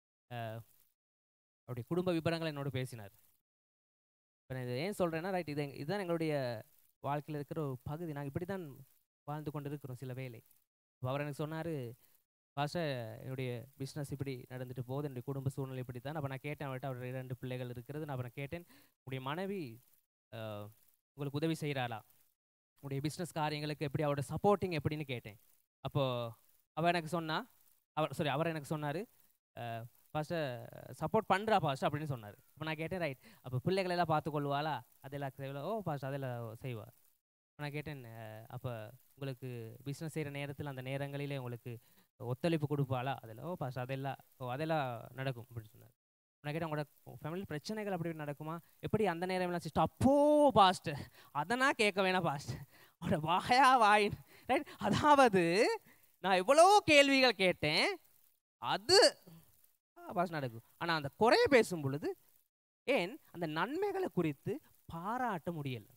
அவருடைய குடும்ப விபரங்களை என்னோட பேசினார். இப்போ நான் இதை ஏன் சொல்கிறேன்னா, ரைட், இதுதான் எங்களுடைய வாழ்க்கையில் இருக்கிற ஒரு பகுதி. நாங்கள் இப்படி தான் வாழ்ந்து கொண்டு இருக்கிறோம் சில வேலை. அவர் எனக்கு சொன்னார், பாஸ்டர் என்னுடைய பிஸ்னஸ் இப்படி நடந்துட்டு போகுது, என்னுடைய குடும்ப சூழ்நிலை இப்படி தான். அப்போ நான் கேட்டேன் அவர்கிட்ட, அவர் 2 பிள்ளைகள் இருக்கிறது. நான் அப்புறம் கேட்டேன், உங்களுடைய மனைவி உங்களுக்கு உதவி செய்கிறாளா, உங்களுடைய பிஸ்னஸ் காரியங்களுக்கு எப்படி, அவரோட சப்போர்ட்டிங் எப்படின்னு கேட்டேன். அப்போது அவர் எனக்கு சொன்னார், பாஸ்டர் சப்போர்ட் பண்ணுறா பாஸ்டர் அப்படின்னு சொன்னார். அப்போ நான் கேட்டேன், ரைட், அப்போ பிள்ளைகளெல்லாம் பார்த்துக்கொள்வாளா, அதெல்லாம் செய்வா? ஓ பாஸ்டர் அதெல்லாம் செய்வாள். நான் கேட்டேன், அப்போ உங்களுக்கு பிஸ்னஸ் செய்கிற நேரத்தில் அந்த நேரங்களிலே உங்களுக்கு ஒத்துழைப்பு கொடுப்பாளா? அதெல்லாம் ஓ பாஸ்டர் அதெல்லாம் நடக்கும் அப்படின்னு சொன்னார். நான் கேட்டேன், உங்களோட ஃபேமிலி பிரச்சனைகள் அப்படி நடக்குமா, எப்படி அந்த நேரம் சிஸ்டர்? அப்போ பாஸ்டர் அதெல்லாம் கேட்க வேணாம் பாஸ்டர், அவரோட வாயின் ரைட். அதாவது நான் எவ்வளோ கேள்விகள் கேட்டேன், அது பாஸ்டர் நடக்கும். ஆனால் அந்த குறைய பேசும் பொழுது ஏன் அந்த நன்மைகளை குறித்து பாராட்ட முடியலை.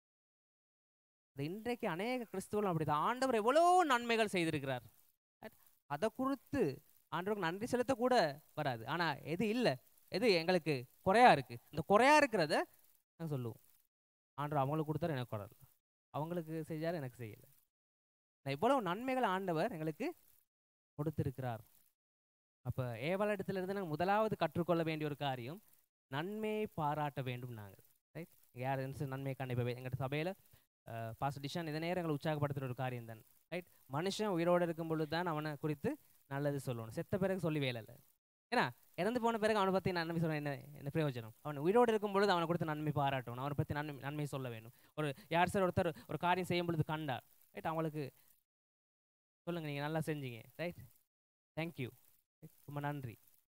இன்றைக்கு அநேக கிறிஸ்துவர்கள் அப்படிதான். ஆண்டவர் எவ்வளோ நன்மைகள் செய்திருக்கிறார், அதை குறித்து ஆண்டவருக்கு நன்றி செலுத்த கூட வராது. ஆனால் எது இல்லை, எது எங்களுக்கு குறையா இருக்குது, இந்த குறையா இருக்கிறத நாங்கள் சொல்லுவோம். ஆண்டவர் அவங்களுக்கு கொடுத்தாரு, எனக்கு குறையல, அவங்களுக்கு செஞ்சார், எனக்கு செய்யலை. எவ்வளோ நன்மைகள் ஆண்டவர் எங்களுக்கு கொடுத்திருக்கிறார். அப்போ ஏவாள் இடத்துல இருந்து நாங்கள் முதலாவது கற்றுக்கொள்ள வேண்டிய ஒரு காரியம், நன்மையை பாராட்ட வேண்டும். நாங்கள் ரைட், யார் நன்மையை கண்டிப்பாக எங்கள் சபையில் பாஸ்டர் டிஷான் இதை நேரம் எங்களை உற்சாகப்படுத்துகிற ஒரு காரியம் தான். ரைட், மனுஷன் உயிரோடு இருக்கும் பொழுது தான் அவனை குறித்து நல்லது சொல்லணும். செத்த பிறகு சொல்லி வேலை இல்லை. ஏன்னா இறந்து போன பிறகு அவனை பற்றி நன்மை சொல்ல என்ன பிரயோஜனம்? அவன் உயிரோடு இருக்கும் பொழுது அவனை கொடுத்து நன்மை பாராட்டணும், அவனை பற்றி நன்மை சொல்ல வேணும். யார் சார் ஒருத்தர் ஒரு காரியம் செய்யும் பொழுது கண்டார், ரைட், அவங்களுக்கு சொல்லுங்கள், நீங்கள் நல்லா செஞ்சீங்க, ரைட், தேங்க்யூ, ரொம்ப நன்றி.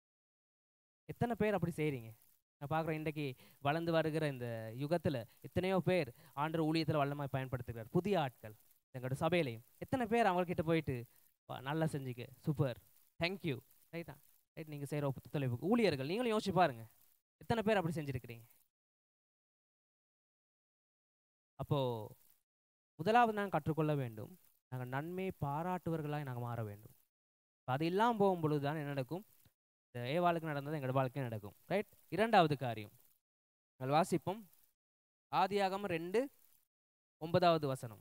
எத்தனை பேர் அப்படி செய்கிறீங்க? நான் பார்க்குறேன், இன்றைக்கு வளர்ந்து வருகிற இந்த யுகத்தில் எத்தனையோ பேர் ஆண்டவர் ஊழியத்தில் வல்லமாய் பயன்படுத்துகிறார். புதிய ஆட்கள் எங்களோட சபையிலையும் எத்தனை பேர் அவங்கக்கிட்ட போயிட்டு நல்லா செஞ்சுக்க, சூப்பர், தேங்க்யூ, ரைட்டா, ரைட், நீங்கள் செய்கிற ஒத்துழைப்புக்கு ஊழியர்கள் நீங்களும் யோசிச்சு பாருங்கள், எத்தனை பேர் அப்படி செஞ்சுருக்கிறீங்க? அப்போது முதலாவது நாங்கள் கற்றுக்கொள்ள வேண்டும், நாங்கள் நன்மையை பாராட்டுவர்களாக நாங்கள் மாற வேண்டும். அது இல்லாமல் போகும் பொழுது தான் என்ன நடக்கும்? இந்த ஏவாளுக்கு நடந்தது எங்களோட வாழ்க்கை நடக்கும். ரைட், இரண்டாவது காரியம் நாங்கள் வாசிப்போம். ஆதியாகமம் 2:9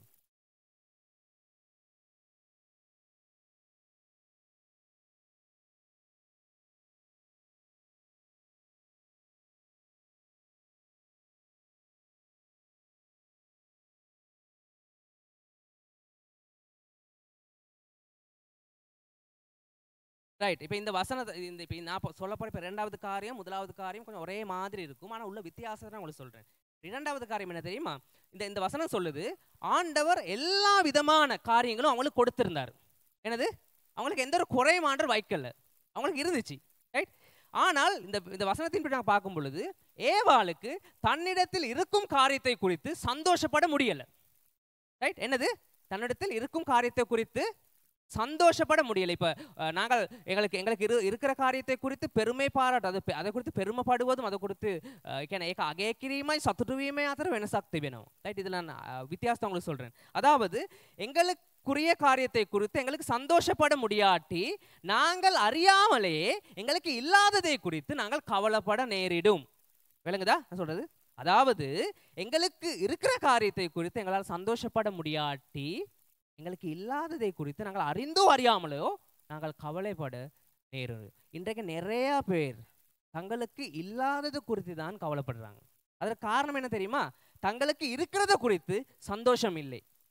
ரைட். இப்போ இந்த வசனத்தை இப்போ நான் சொல்லப்போகிற இப்போ ரெண்டாவது காரியம் முதலாவது காரியம் கொஞ்சம் ஒரே மாதிரி இருக்கும், ஆனால் உள்ள வித்தியாசத்தை நான் உங்களுக்கு சொல்கிறேன். இரண்டாவது காரியம் என்ன தெரியுமா? இந்த வசனம் சொல்லுது, ஆண்டவர் எல்லா விதமான காரியங்களும் அவங்களுக்கு கொடுத்திருந்தார். என்னது? அவங்களுக்கு எந்த ஒரு குறையும் ஆண்டவர் வைக்கல, அவங்களுக்கு இருந்துச்சு. ரைட். ஆனால் இந்த வசனத்தின் படி நாங்கள் பார்க்கும் பொழுது ஏவாளுக்கு தன்னிடத்தில் இருக்கும் காரியத்தை குறித்து சந்தோஷப்பட முடியலை. ரைட். என்னது? தன்னிடத்தில் இருக்கும் காரியத்தை குறித்து சந்தோஷப்பட முடியலை. இப்போ நாங்கள் எங்களுக்கு இருக்கிற காரியத்தை குறித்து பெருமை பாராட்டு, அதை குறித்து பெருமைப்படுவதும் அதை குறித்து அகேக்கிரீமாய் சத்துட்டுவீமே ஆத்திர வெனசக்தி வேணும். ரைட். இதில் நான் வித்தியாசத்தை உங்களுக்கு சொல்கிறேன். அதாவது எங்களுக்குரிய காரியத்தை குறித்து எங்களுக்கு சந்தோஷப்பட முடியாட்டி நாங்கள் அறியாமலே எங்களுக்கு இல்லாததை குறித்து நாங்கள் கவலைப்பட நேரிடும். விளங்குதா நான் சொல்கிறது? அதாவது எங்களுக்கு இருக்கிற காரியத்தை குறித்து எங்களால் சந்தோஷப்பட முடியாட்டி எங்களுக்கு இல்லாததை குறித்து நாங்கள் அறிந்தோ அறியாமலோ நாங்கள் கவலைப்பட நேரும். இன்றைக்கு நிறைய பேர் தங்களுக்கு இல்லாதது குறித்து தான் கவலைப்படுறாங்க. அதற்கு காரணம் என்ன தெரியுமா? தங்களுக்கு இருக்கிறத குறித்து சந்தோஷம் இல்லை.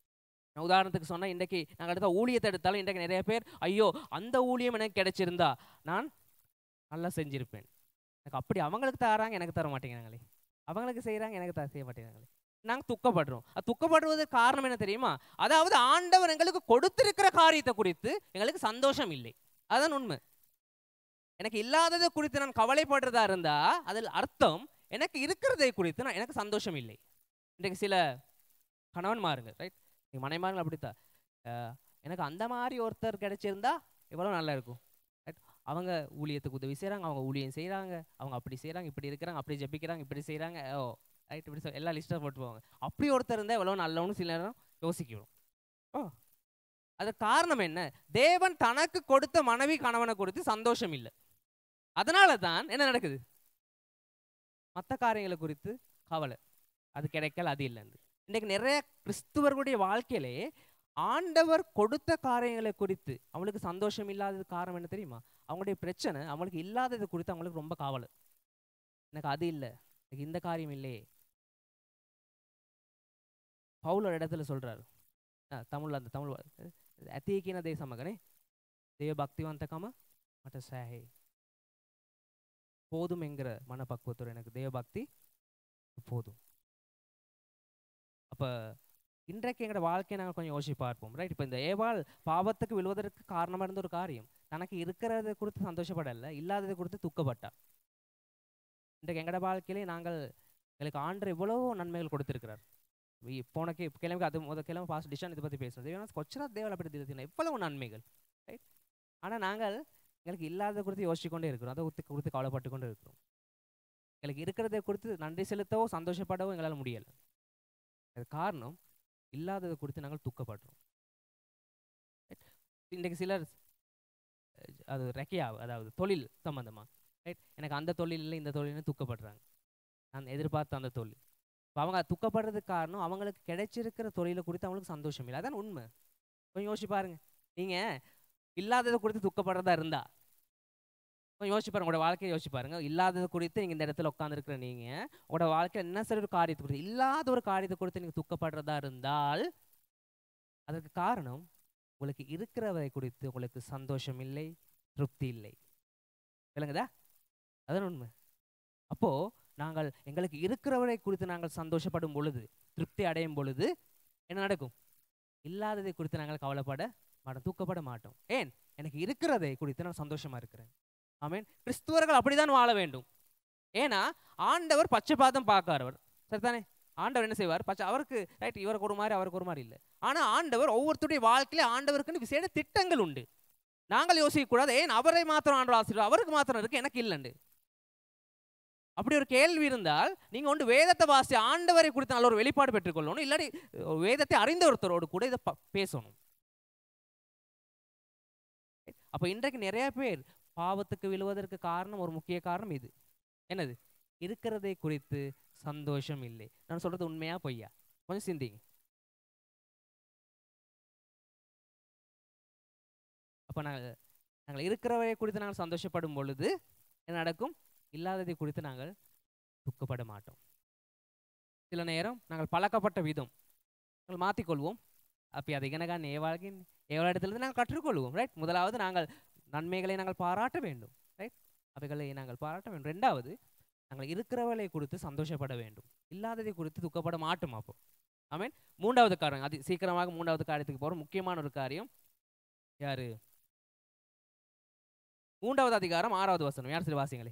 நான் உதாரணத்துக்கு சொன்னால், இன்றைக்கு நாங்கள் எடுத்த ஊழியத்தை எடுத்தாலும் இன்றைக்கு நிறைய பேர், ஐயோ அந்த ஊழியம் எனக்கு கிடைச்சிருந்தா நான் நல்லா செஞ்சுருப்பேன். எனக்கு அப்படி அவங்களுக்கு தராங்க, எனக்கு தர மாட்டேங்கிறாங்களே. அவங்களுக்கு செய்கிறாங்க, எனக்கு செய்ய மாட்டேங்கிறாங்களே. நாங்கள் துக்கப்படுறோம். அது துக்கப்படுவதற்கு காரணம் என்ன தெரியுமா? அதாவது ஆண்டவர் எங்களுக்கு கொடுத்திருக்கிற காரியத்தை குறித்து எங்களுக்கு சந்தோஷம் இல்லை. அதுதான் உண்மை. எனக்கு இல்லாததை குறித்து நான் கவலைப்படுறதா இருந்தா அதில் அர்த்தம் எனக்கு இருக்கிறதை குறித்து எனக்கு சந்தோஷம் இல்லை. இன்றைக்கு சில கணவன்மாருங்க, ரைட், மனைமார்கள் அப்படித்தான், எனக்கு அந்த மாதிரி ஒருத்தர் கிடைச்சிருந்தா எவ்வளோ நல்லா இருக்கும். ரைட், அவங்க ஊழியத்துக்கு உதவி செய்கிறாங்க, அவங்க ஊழியம் செய்கிறாங்க, அவங்க அப்படி செய்கிறாங்க, இப்படி இருக்கிறாங்க, அப்படி ஜெபிக்கிறாங்க, இப்படி செய்கிறாங்க, ஓ ரைட், இப்படி எல்லா லிஸ்ட்டாக போட்டு போவாங்க. அப்படி ஒருத்தர் இருந்தால் எவ்வளோ நல்லவனு சில நேரம் யோசிக்கணும். ஓ, அது காரணம் என்ன? தேவன் தனக்கு கொடுத்த மனைவி கணவனை கொடுத்து சந்தோஷம் இல்லை. அதனால தான் என்ன நடக்குது? மற்ற காரியங்களை குறித்து கவலை, அது கிடைக்கல, அது இல்லைன்னு. இன்றைக்கு நிறைய கிறிஸ்துவர்களுடைய வாழ்க்கையிலே ஆண்டவர் கொடுத்த காரியங்களை குறித்து அவங்களுக்கு சந்தோஷம் இல்லாதது காரணம் என்ன தெரியுமா? அவங்களுடைய பிரச்சனை அவங்களுக்கு இல்லாதது குறித்து அவங்களுக்கு ரொம்ப கவலை. எனக்கு அது இல்லை, எனக்கு இந்த காரியம் இல்லையே. பவுல் ஒரு இடத்துல சொல்றாரு, தமிழ்ல அந்த தமிழ் அத்தீக்கின தேசமகனே தேவ பக்திவந்தகம மற்ற சாஹே, போதும் என்கிற மனப்பக்குவத்தோடு எனக்கு தேவ பக்தி போதும். அப்போ இன்றைக்கு எங்களோட வாழ்க்கையை நாங்கள் கொஞ்சம் யோசிச்சு பார்ப்போம். ரைட், இப்போ இந்த ஏவாள் பாவத்துக்கு விழுவதற்கு காரணமாக இருந்த ஒரு காரியம், தனக்கு இருக்கிறத குறித்து சந்தோஷப்படலை, இல்லாததை குறித்து துக்கப்பட்டா. இன்றைக்கு எங்களோட வாழ்க்கையிலே எங்களுக்கு ஆண்டவர் எவ்வளோ நன்மைகள் கொடுத்திருக்கிறார். போன கிழமை அது கிழமை பாஸ்ட் டிஷன் இதை பற்றி பேசுகிறோம். கொச்சரா தேவலை அப்படி தெரியுது எவ்வளவு நன்மைகள். ரைட், ஆனால் நாங்கள் எங்களுக்கு இல்லாத குறித்து யோசிச்சு கொண்டே இருக்கிறோம், அதை குறித்து கவலைப்பட்டு கொண்டு இருக்கிறோம். எங்களுக்கு இருக்கிறதை குறித்து நன்றி செலுத்தவோ சந்தோஷப்படவோ எங்களால் முடியலை. அது காரணம் இல்லாததை குறித்து நாங்கள் துக்கப்படுறோம். இன்றைக்கு சிலர் அது ரெக்கையா, அதாவது தொழில் சம்பந்தமா, ரைட், எனக்கு அந்த தொழில் இல்லை இந்த தொழில்னு துக்கப்படுறாங்க. நான் எதிர்பார்த்த அந்த தொழில். இப்போ அவங்க துக்கப்படுறதுக்கு காரணம் அவங்களுக்கு கிடைச்சிருக்கிற தொழிலை குறித்து அவங்களுக்கு சந்தோஷம் இல்லை. அதான் உண்மை. கொஞ்சம் யோசிச்சு பாருங்க. நீங்கள் இல்லாததை குறித்து துக்கப்படுறதா இருந்தா கொஞ்சம் யோசிச்சு பாருங்க, உங்களோட வாழ்க்கையை யோசிச்சு பாருங்க. இல்லாததை குறித்து நீங்கள் இந்த இடத்துல உட்காந்துருக்கிற நீங்கள் உங்களோட வாழ்க்கையில் என்ன சரி ஒரு காரியத்தை குறித்து, இல்லாத ஒரு காரியத்தை குறித்து நீங்கள் துக்கப்படுறதா இருந்தால் அதற்கு காரணம் உங்களுக்கு இருக்கிறவரை குறித்து உங்களுக்கு சந்தோஷம் இல்லை, திருப்தி இல்லை. விளங்குதா? அதான் உண்மை. அப்போ நாங்கள் எங்களுக்கு இருக்கிறவரை குறித்து நாங்கள் சந்தோஷப்படும் பொழுது, திருப்தி அடையும் பொழுது என்ன நடக்கும்? இல்லாததை குறித்து நாங்கள் கவலைப்பட மாட்டோம், தூக்கப்பட மாட்டோம். ஏன்? எனக்கு இருக்கிறதை குறித்து நான் சந்தோஷமா இருக்கிறேன். ஆமேன். கிறிஸ்துவர்கள் அப்படிதான் வாழ வேண்டும். ஏன்னா ஆண்டவர் பட்சபாதம் பார்க்காதவர், சரிதானே? ஆண்டவர் என்ன செய்வார்? அவருக்கு ரைட், இவருக்கு ஒரு மாதிரி அவருக்கு ஒரு மாதிரி இல்லை. ஆனா ஆண்டவர் ஒவ்வொருத்தருடைய வாழ்க்கையில ஆண்டவருக்குன்னு விசேட திட்டங்கள் உண்டு. நாங்கள் யோசிக்க கூடாது, ஏன் அவரை மாத்திரம் ஆண்டவர் ஆசீர்வாதம் அவருக்கு மாத்திரம் இருக்கு எனக்கு இல்லைண்டு. அப்படி ஒரு கேள்வி இருந்தால் நீங்க ஒன்று வேதத்தை வாசி ஆண்டவரை குறித்து நல்ல ஒரு வெளிப்பாடு பெற்றுக்கொள்ளணும், இல்லாட்டி வேதத்தை அறிந்த ஒருத்தரோடு கூட இதை பேசணும். அப்ப இன்றைக்கு நிறைய பேர் பாவத்துக்கு விழுவதற்கு காரணம், ஒரு முக்கிய காரணம் இது. என்னது? இருக்கிறதை குறித்து சந்தோஷம் இல்லை. நான் சொல்றது உண்மையா பொய்யா? கொஞ்சம் சிந்திங்க. அப்ப நாங்கள் இருக்கிறவை குறித்து நாங்கள் சந்தோஷப்படும் பொழுது என்ன நடக்கும்? இல்லாததை குறித்து நாங்கள் துக்கப்பட மாட்டோம். சில நேரம் நாங்கள் பழக்கப்பட்ட விதம் நாங்கள் மாற்றிக்கொள்வோம். அப்போ அதை கனகான் ஏவாளிடத்திலிருந்து நாங்கள் கற்றுக்கொள்வோம். ரைட், முதலாவது நாங்கள் நன்மைகளை நாங்கள் பாராட்ட வேண்டும். ரைட், அவைகளை நாங்கள் பாராட்ட வேண்டும். ரெண்டாவது, நாங்கள் இருக்கிறவளை குறித்து சந்தோஷப்பட வேண்டும், இல்லாததை குறித்து துக்கப்பட மாட்டோம். அப்போ ஆமீன். மூன்றாவது காரணம், அது சீக்கிரமாக மூன்றாவது காரியத்துக்கு போகிறோம். முக்கியமான ஒரு காரியம் யாரு? 3வது அதிகாரம் 6வது வசனம். யார் சில வாசிங்களே?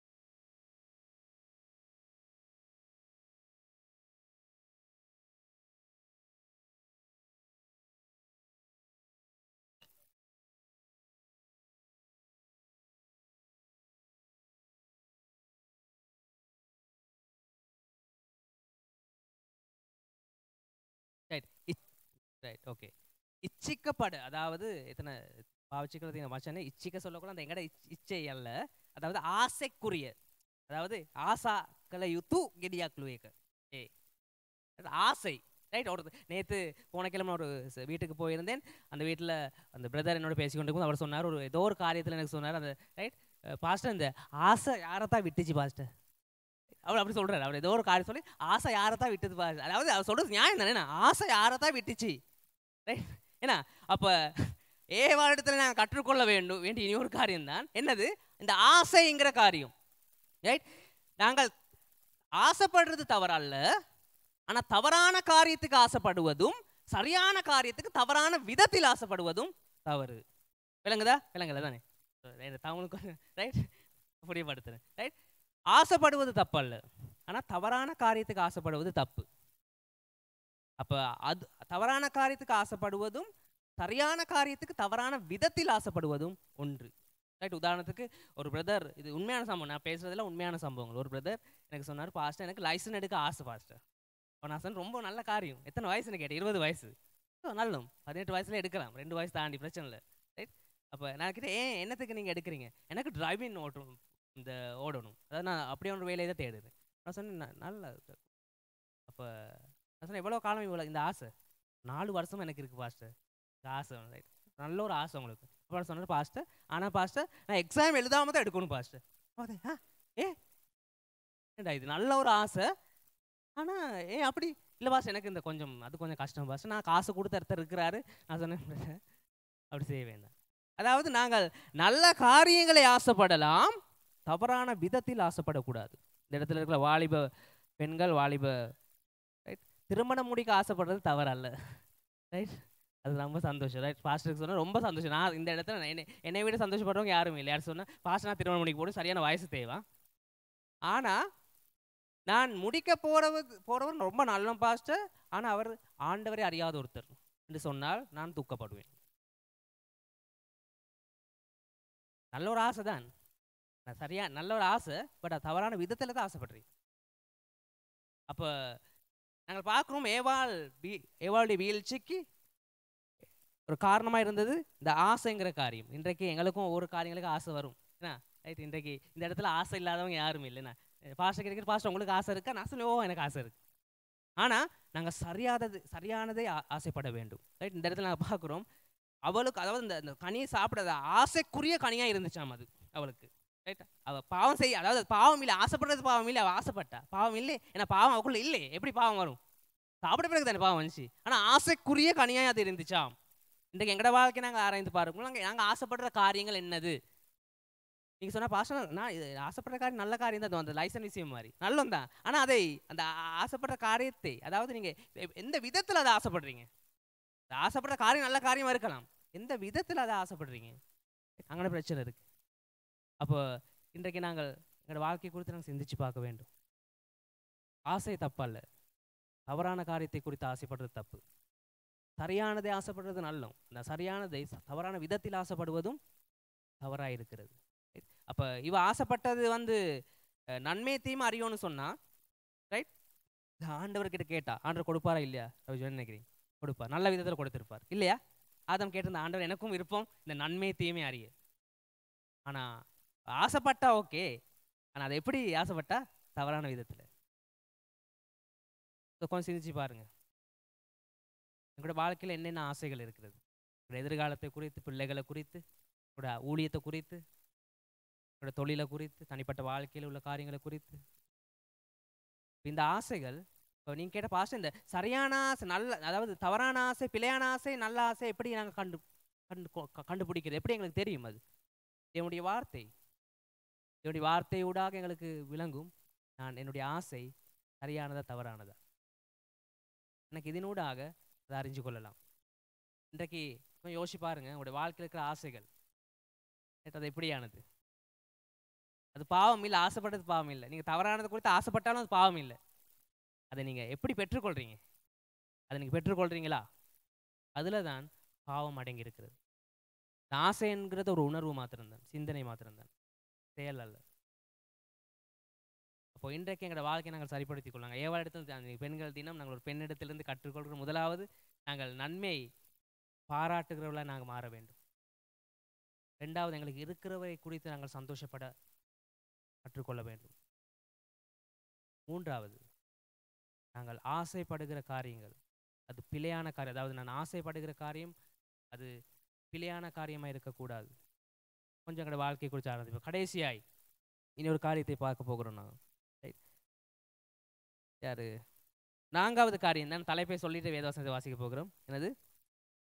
Right, okay. இச்சிக்கப்பட, அதாவது எத்தனை பாவச்சிக்கிறது வச்சனே, இச்சிக்க சொல்லக்கூட அந்த எங்கட இச்சை அல்ல, அதாவது ஆசைக்குரிய, அதாவது ஆசாக்களை யுத்து கெடியாக்குழுவேக்க ஆசை. ரைட், ஒரு நேற்று போன கிழமை ஒரு வீட்டுக்கு போயிருந்தேன். அந்த வீட்டில் அந்த பிரதர் என்னோட பேசிக்கொண்டு இருக்கும். அவர் சொன்னார், ஒரு ஏதோ ஒரு காரியத்தில் எனக்கு சொன்னார், அந்த ரைட் பாஸ்டர் இந்த ஆசை யாரைத்தான் விட்டுச்சு பாஸ்டர், அவர் அப்படி சொல்கிறார். அவர் ஏதோ ஒரு காரியம் சொல்லி ஆசை யாரைத்தான் விட்டுது பாஸ்டர். அதாவது அவர் சொல்கிறது நியாயம் தானே, ஆசை யாரைத்தான் விட்டுச்சு. ரைட். ஏன்னா அப்போ ஏவாளிடத்தில் நாங்கள் கற்றுக்கொள்ள வேண்டிய இன்னொரு காரியம்தான் என்னது, இந்த ஆசைங்கிற காரியம். ரைட். நாங்கள் ஆசைப்படுறது தவறல்ல, ஆனால் தவறான காரியத்துக்கு ஆசைப்படுவதும் சரியான காரியத்துக்கு தவறான விதத்தில் ஆசைப்படுவதும் தவறு. விளங்குதா? விளங்கல தானே? தமிழுக்கு ரைட் புரியப்படுத்துறேன். ரைட். ஆசைப்படுவது தப்பு அல்ல, ஆனால் தவறான காரியத்துக்கு ஆசைப்படுவது தப்பு. அப்போ அது தவறான காரியத்துக்கு ஆசைப்படுவதும் சரியான காரியத்துக்கு தவறான விதத்தில் ஆசைப்படுவதும் ஒன்று. ரைட். உதாரணத்துக்கு ஒரு பிரதர், இது உண்மையான சம்பவம், நான் பேசுறதுல உண்மையான சம்பவங்கள். ஒரு பிரதர் எனக்கு சொன்னார், பாஸ்டர் எனக்கு லைசன்ஸ் எடுக்க ஆசை பாஸ்டர். அப்போ நான் சொன்னேன் ரொம்ப நல்ல காரியம். எத்தனை வயசுன்னு கேட்டேன். 20 வயசு. நல்ல 18 வயசுல எடுக்கலாம், 2 வயசு தாண்டி பிரச்சனை இல்லை. ரைட். அப்போ நான் கிட்ட என்னத்துக்கு நீங்கள் எடுக்கிறீங்க? எனக்கு டிரைவிங் ஓடணும், அதாவது நான் அப்படியே ஒரு வேலையை தான் தேடுறேன். நான் சொன்னேன் நல்ல. அப்போ நான் சொன்னேன் எவ்வளோ காலம் இவ்வளோ இந்த ஆசை? 4 வருஷம் எனக்கு இருக்குது பாஸ்டர் இந்த ஆசை. ரைட். நல்ல ஒரு ஆசை உங்களுக்கு. அப்புறம் சொன்னார் பாஸ்டர், ஆனால் பாஸ்டர் நான் எக்ஸாம் எழுதாமல் தான் எடுக்கணும் பாஸ்டர். ஏண்டா இது நல்ல ஒரு ஆசை, ஆனால் அப்படி இல்லை பாஸ்டர் எனக்கு இந்த கொஞ்சம் அது கொஞ்சம் கஷ்டம் பாஸ்டர், நான் காசு கொடுத்த இடத்துல இருக்கிறாரு. நான் சொன்னேன் அப்படி செய்ய வேண்டாம். அதாவது நாங்கள் நல்ல காரியங்களை ஆசைப்படலாம், தவறான விதத்தில் ஆசைப்படக்கூடாது. இந்த இடத்துல இருக்கிற வாலிப பெண்கள், வாலிப ரைட், திருமணம் முடிக்க ஆசைப்படுறது தவறல்ல. ரைட். அது ரொம்ப சந்தோஷம். ரைட். பாஸ்டருக்கு சொன்னால் ரொம்ப சந்தோஷம். நான் இந்த இடத்துல என்னை விட சந்தோஷப்படுறவங்க யாரும் இல்லை. யார் சொன்னால் பாஸ்டர் நான் திருமணம் முடிக்க போடும், சரியான வயசு தேவை, ஆனால் நான் முடிக்க போறவர் ரொம்ப நல்ல பாஸ்டர், ஆனால் அவர் ஆண்டவரை அறியாத ஒருத்தர் என்று சொன்னால் நான் துக்கப்படுவேன். நல்ல ஒரு ஆசை தான், சரியா நல்ல ஒரு ஆசை, பட் அது தவறான விதத்தில் தான் ஆசைப்படுறேன். அப்போ நாங்கள் பார்க்குறோம் ஏவாளுடைய வீழ்ச்சிக்கு ஒரு காரணமாக இருந்தது இந்த ஆசைங்கிற காரியம். இன்றைக்கு எங்களுக்கும் ஒவ்வொரு காரியங்களுக்கு ஆசை வரும். ஏன்னா ரைட். இன்றைக்கு இந்த இடத்துல ஆசை இல்லாதவங்க யாரும் இல்லைண்ணா. பாஸ்டர் கிடைக்கிற பாஸ்டர் உங்களுக்கு ஆசை இருக்கா? நான் சொல்லுவோம் எனக்கு ஆசை இருக்குது, ஆனால் நாங்கள் சரியானதை ஆசைப்பட வேண்டும். ரைட். இந்த இடத்துல நாங்கள் பார்க்குறோம் அவளுக்கு, அதாவது இந்த கனியை சாப்பிடாத ஆசைக்குரிய கனியாக இருந்துச்சாம் அது அவளுக்கு. ரைட். அவள் பாவம் செய்ய, அதாவது பாவம் இல்லை, ஆசைப்படுறது பாவம் இல்லை, அவள் ஆசைப்பட்டா பாவம் இல்லை. ஏன்னா பாவம் அவக்குள்ள இல்லை, எப்படி பாவம் வரும்? சாப்பிட பிறகு தானே பாவம் வந்துச்சு. ஆனால் ஆசைக்குரிய கனியாக அது இருந்துச்சாம். இன்றைக்கு எங்களோட வாழ்க்கை நாங்கள் ஆராய்ந்து பார்க்கணும். நாங்கள் ஆசைப்படுற காரியங்கள் என்னது? நீங்கள் சொன்னால் பாஸ்டர் நான் இது ஆசைப்படுற காரியம் நல்ல காரியம் தான், அந்த லைசன்ஸ் விஷயம் மாதிரி நல்லம் தான், ஆனால் அதை அந்த ஆசைப்படுற காரியத்தை, அதாவது நீங்கள் எந்த விதத்தில் அதை ஆசைப்படுறீங்க? ஆசைப்படுற காரியம் நல்ல காரியமாக இருக்கலாம், எந்த விதத்தில் அதை ஆசைப்படுறீங்க? அங்கே பிரச்சனை இருக்குது. அப்போ இன்றைக்கு நாங்கள் எங்களோட வாழ்க்கை குறித்து நாங்கள் சிந்திச்சு பார்க்க வேண்டும். ஆசை தப்பல்ல, தவறான காரியத்தை குறித்து ஆசைப்படுறது தப்பு. சரியானதை ஆசைப்படுறது நல்லம், இந்த சரியானதை தவறான விதத்தில் ஆசைப்படுவதும் தவறாக இருக்கிறது. அப்போ இவ ஆசைப்பட்டது நன்மை தீமை அறியோன்னு சொன்னா, ரைட். ஆண்டவர்கிட்ட கேட்டா ஆண்டவர் கொடுப்பாரா இல்லையா? நினைக்கிறீங்க கொடுப்பார், நல்ல விதத்தில் கொடுத்திருப்பார் இல்லையா? ஆதம் கேட்டிருந்த ஆண்டவர் எனக்கும் விருப்பம் இந்த நன்மை தீமை அறிய. ஆனால் ஆசைப்பட்டா ஓகே, ஆனால் அதை எப்படி ஆசைப்பட்டா? தவறான விதத்தில். கொஞ்சம் சிந்திச்சு பாருங்க, எங்களோட வாழ்க்கையில் என்னென்ன ஆசைகள் இருக்கிறது? உங்களோட எதிர்காலத்தை குறித்து, பிள்ளைகளை குறித்து, உங்களோட ஊழியத்தை குறித்து, உங்களோட தொழிலை குறித்து, தனிப்பட்ட வாழ்க்கையில் உள்ள காரியங்களை குறித்து. இந்த ஆசைகள் இப்போ நீங்கள் கேட்ட பாஸ்டர், இந்த சரியான ஆசை, நல்ல, அதாவது தவறான ஆசை, பிழையான ஆசை, நல்ல ஆசை எப்படி நாங்கள் கண்டுபிடிக்கிறது? எப்படி எங்களுக்கு தெரியும்? அது என்னுடைய வார்த்தையூடாக எங்களுக்கு விளங்கும். நான் என்னுடைய ஆசை சரியானதா தவறானதா, எனக்கு இதனூடாக அதை அறிஞ்சு கொள்ளலாம். இன்றைக்கு கொஞ்சம் யோசிச்சு பாருங்க, உங்களுடைய வாழ்க்கையில் இருக்கிற ஆசைகள் அது எப்படியானது? அது பாவம் இல்லை, ஆசைப்பட்டது பாவம் இல்லை. நீங்கள் தவறானதை குறித்து ஆசைப்பட்டாலும் அது பாவம் இல்லை. அதை நீங்கள் எப்படி பெற்றுக்கொள்றீங்க? அதை நீங்கள் பெற்றுக்கொள்றீங்களா? அதில் தான் பாவம் அடங்கி இருக்கிறது. ஆசை என்கிறது ஒரு உணர்வு மாத்திரம்தான், சிந்தனை மாத்திரம்தான், செயல் அல்ல. அப்போ இன்றைக்கு எங்களோட வாழ்க்கையை நாங்கள் சரிப்படுத்திக் கொள்ளாங்க. ஏவாள் இடத்துல பெண்கள் தினம் நாங்கள் ஒரு பெண்ணிடத்திலிருந்து கற்றுக்கொள்கிற முதலாவது, நாங்கள் நன்மையை பாராட்டுகிறவர்களாக நாங்கள் மாற வேண்டும். ரெண்டாவது, எங்களுக்கு இருக்கிறவை குறித்து நாங்கள் சந்தோஷப்பட கற்றுக்கொள்ள வேண்டும். மூன்றாவது, நாங்கள் ஆசைப்படுகிற காரியங்கள் அது பிழையான காரியம், அதாவது நான் ஆசைப்படுகிற காரியம் அது பிழையான காரியமாக இருக்கக்கூடாது. கொஞ்சம் எங்களோட வாழ்க்கை குறித்து ஆரம்பிப்போம். கடைசியாய் இன்னொரு காரியத்தை பார்க்க போகிறோம். நாங்கள் யாரு 4வது காரியம் தான், தலைப்பை சொல்லிட்டு வேதவசனத்தை வாசிக்க போகிறோம். என்னது?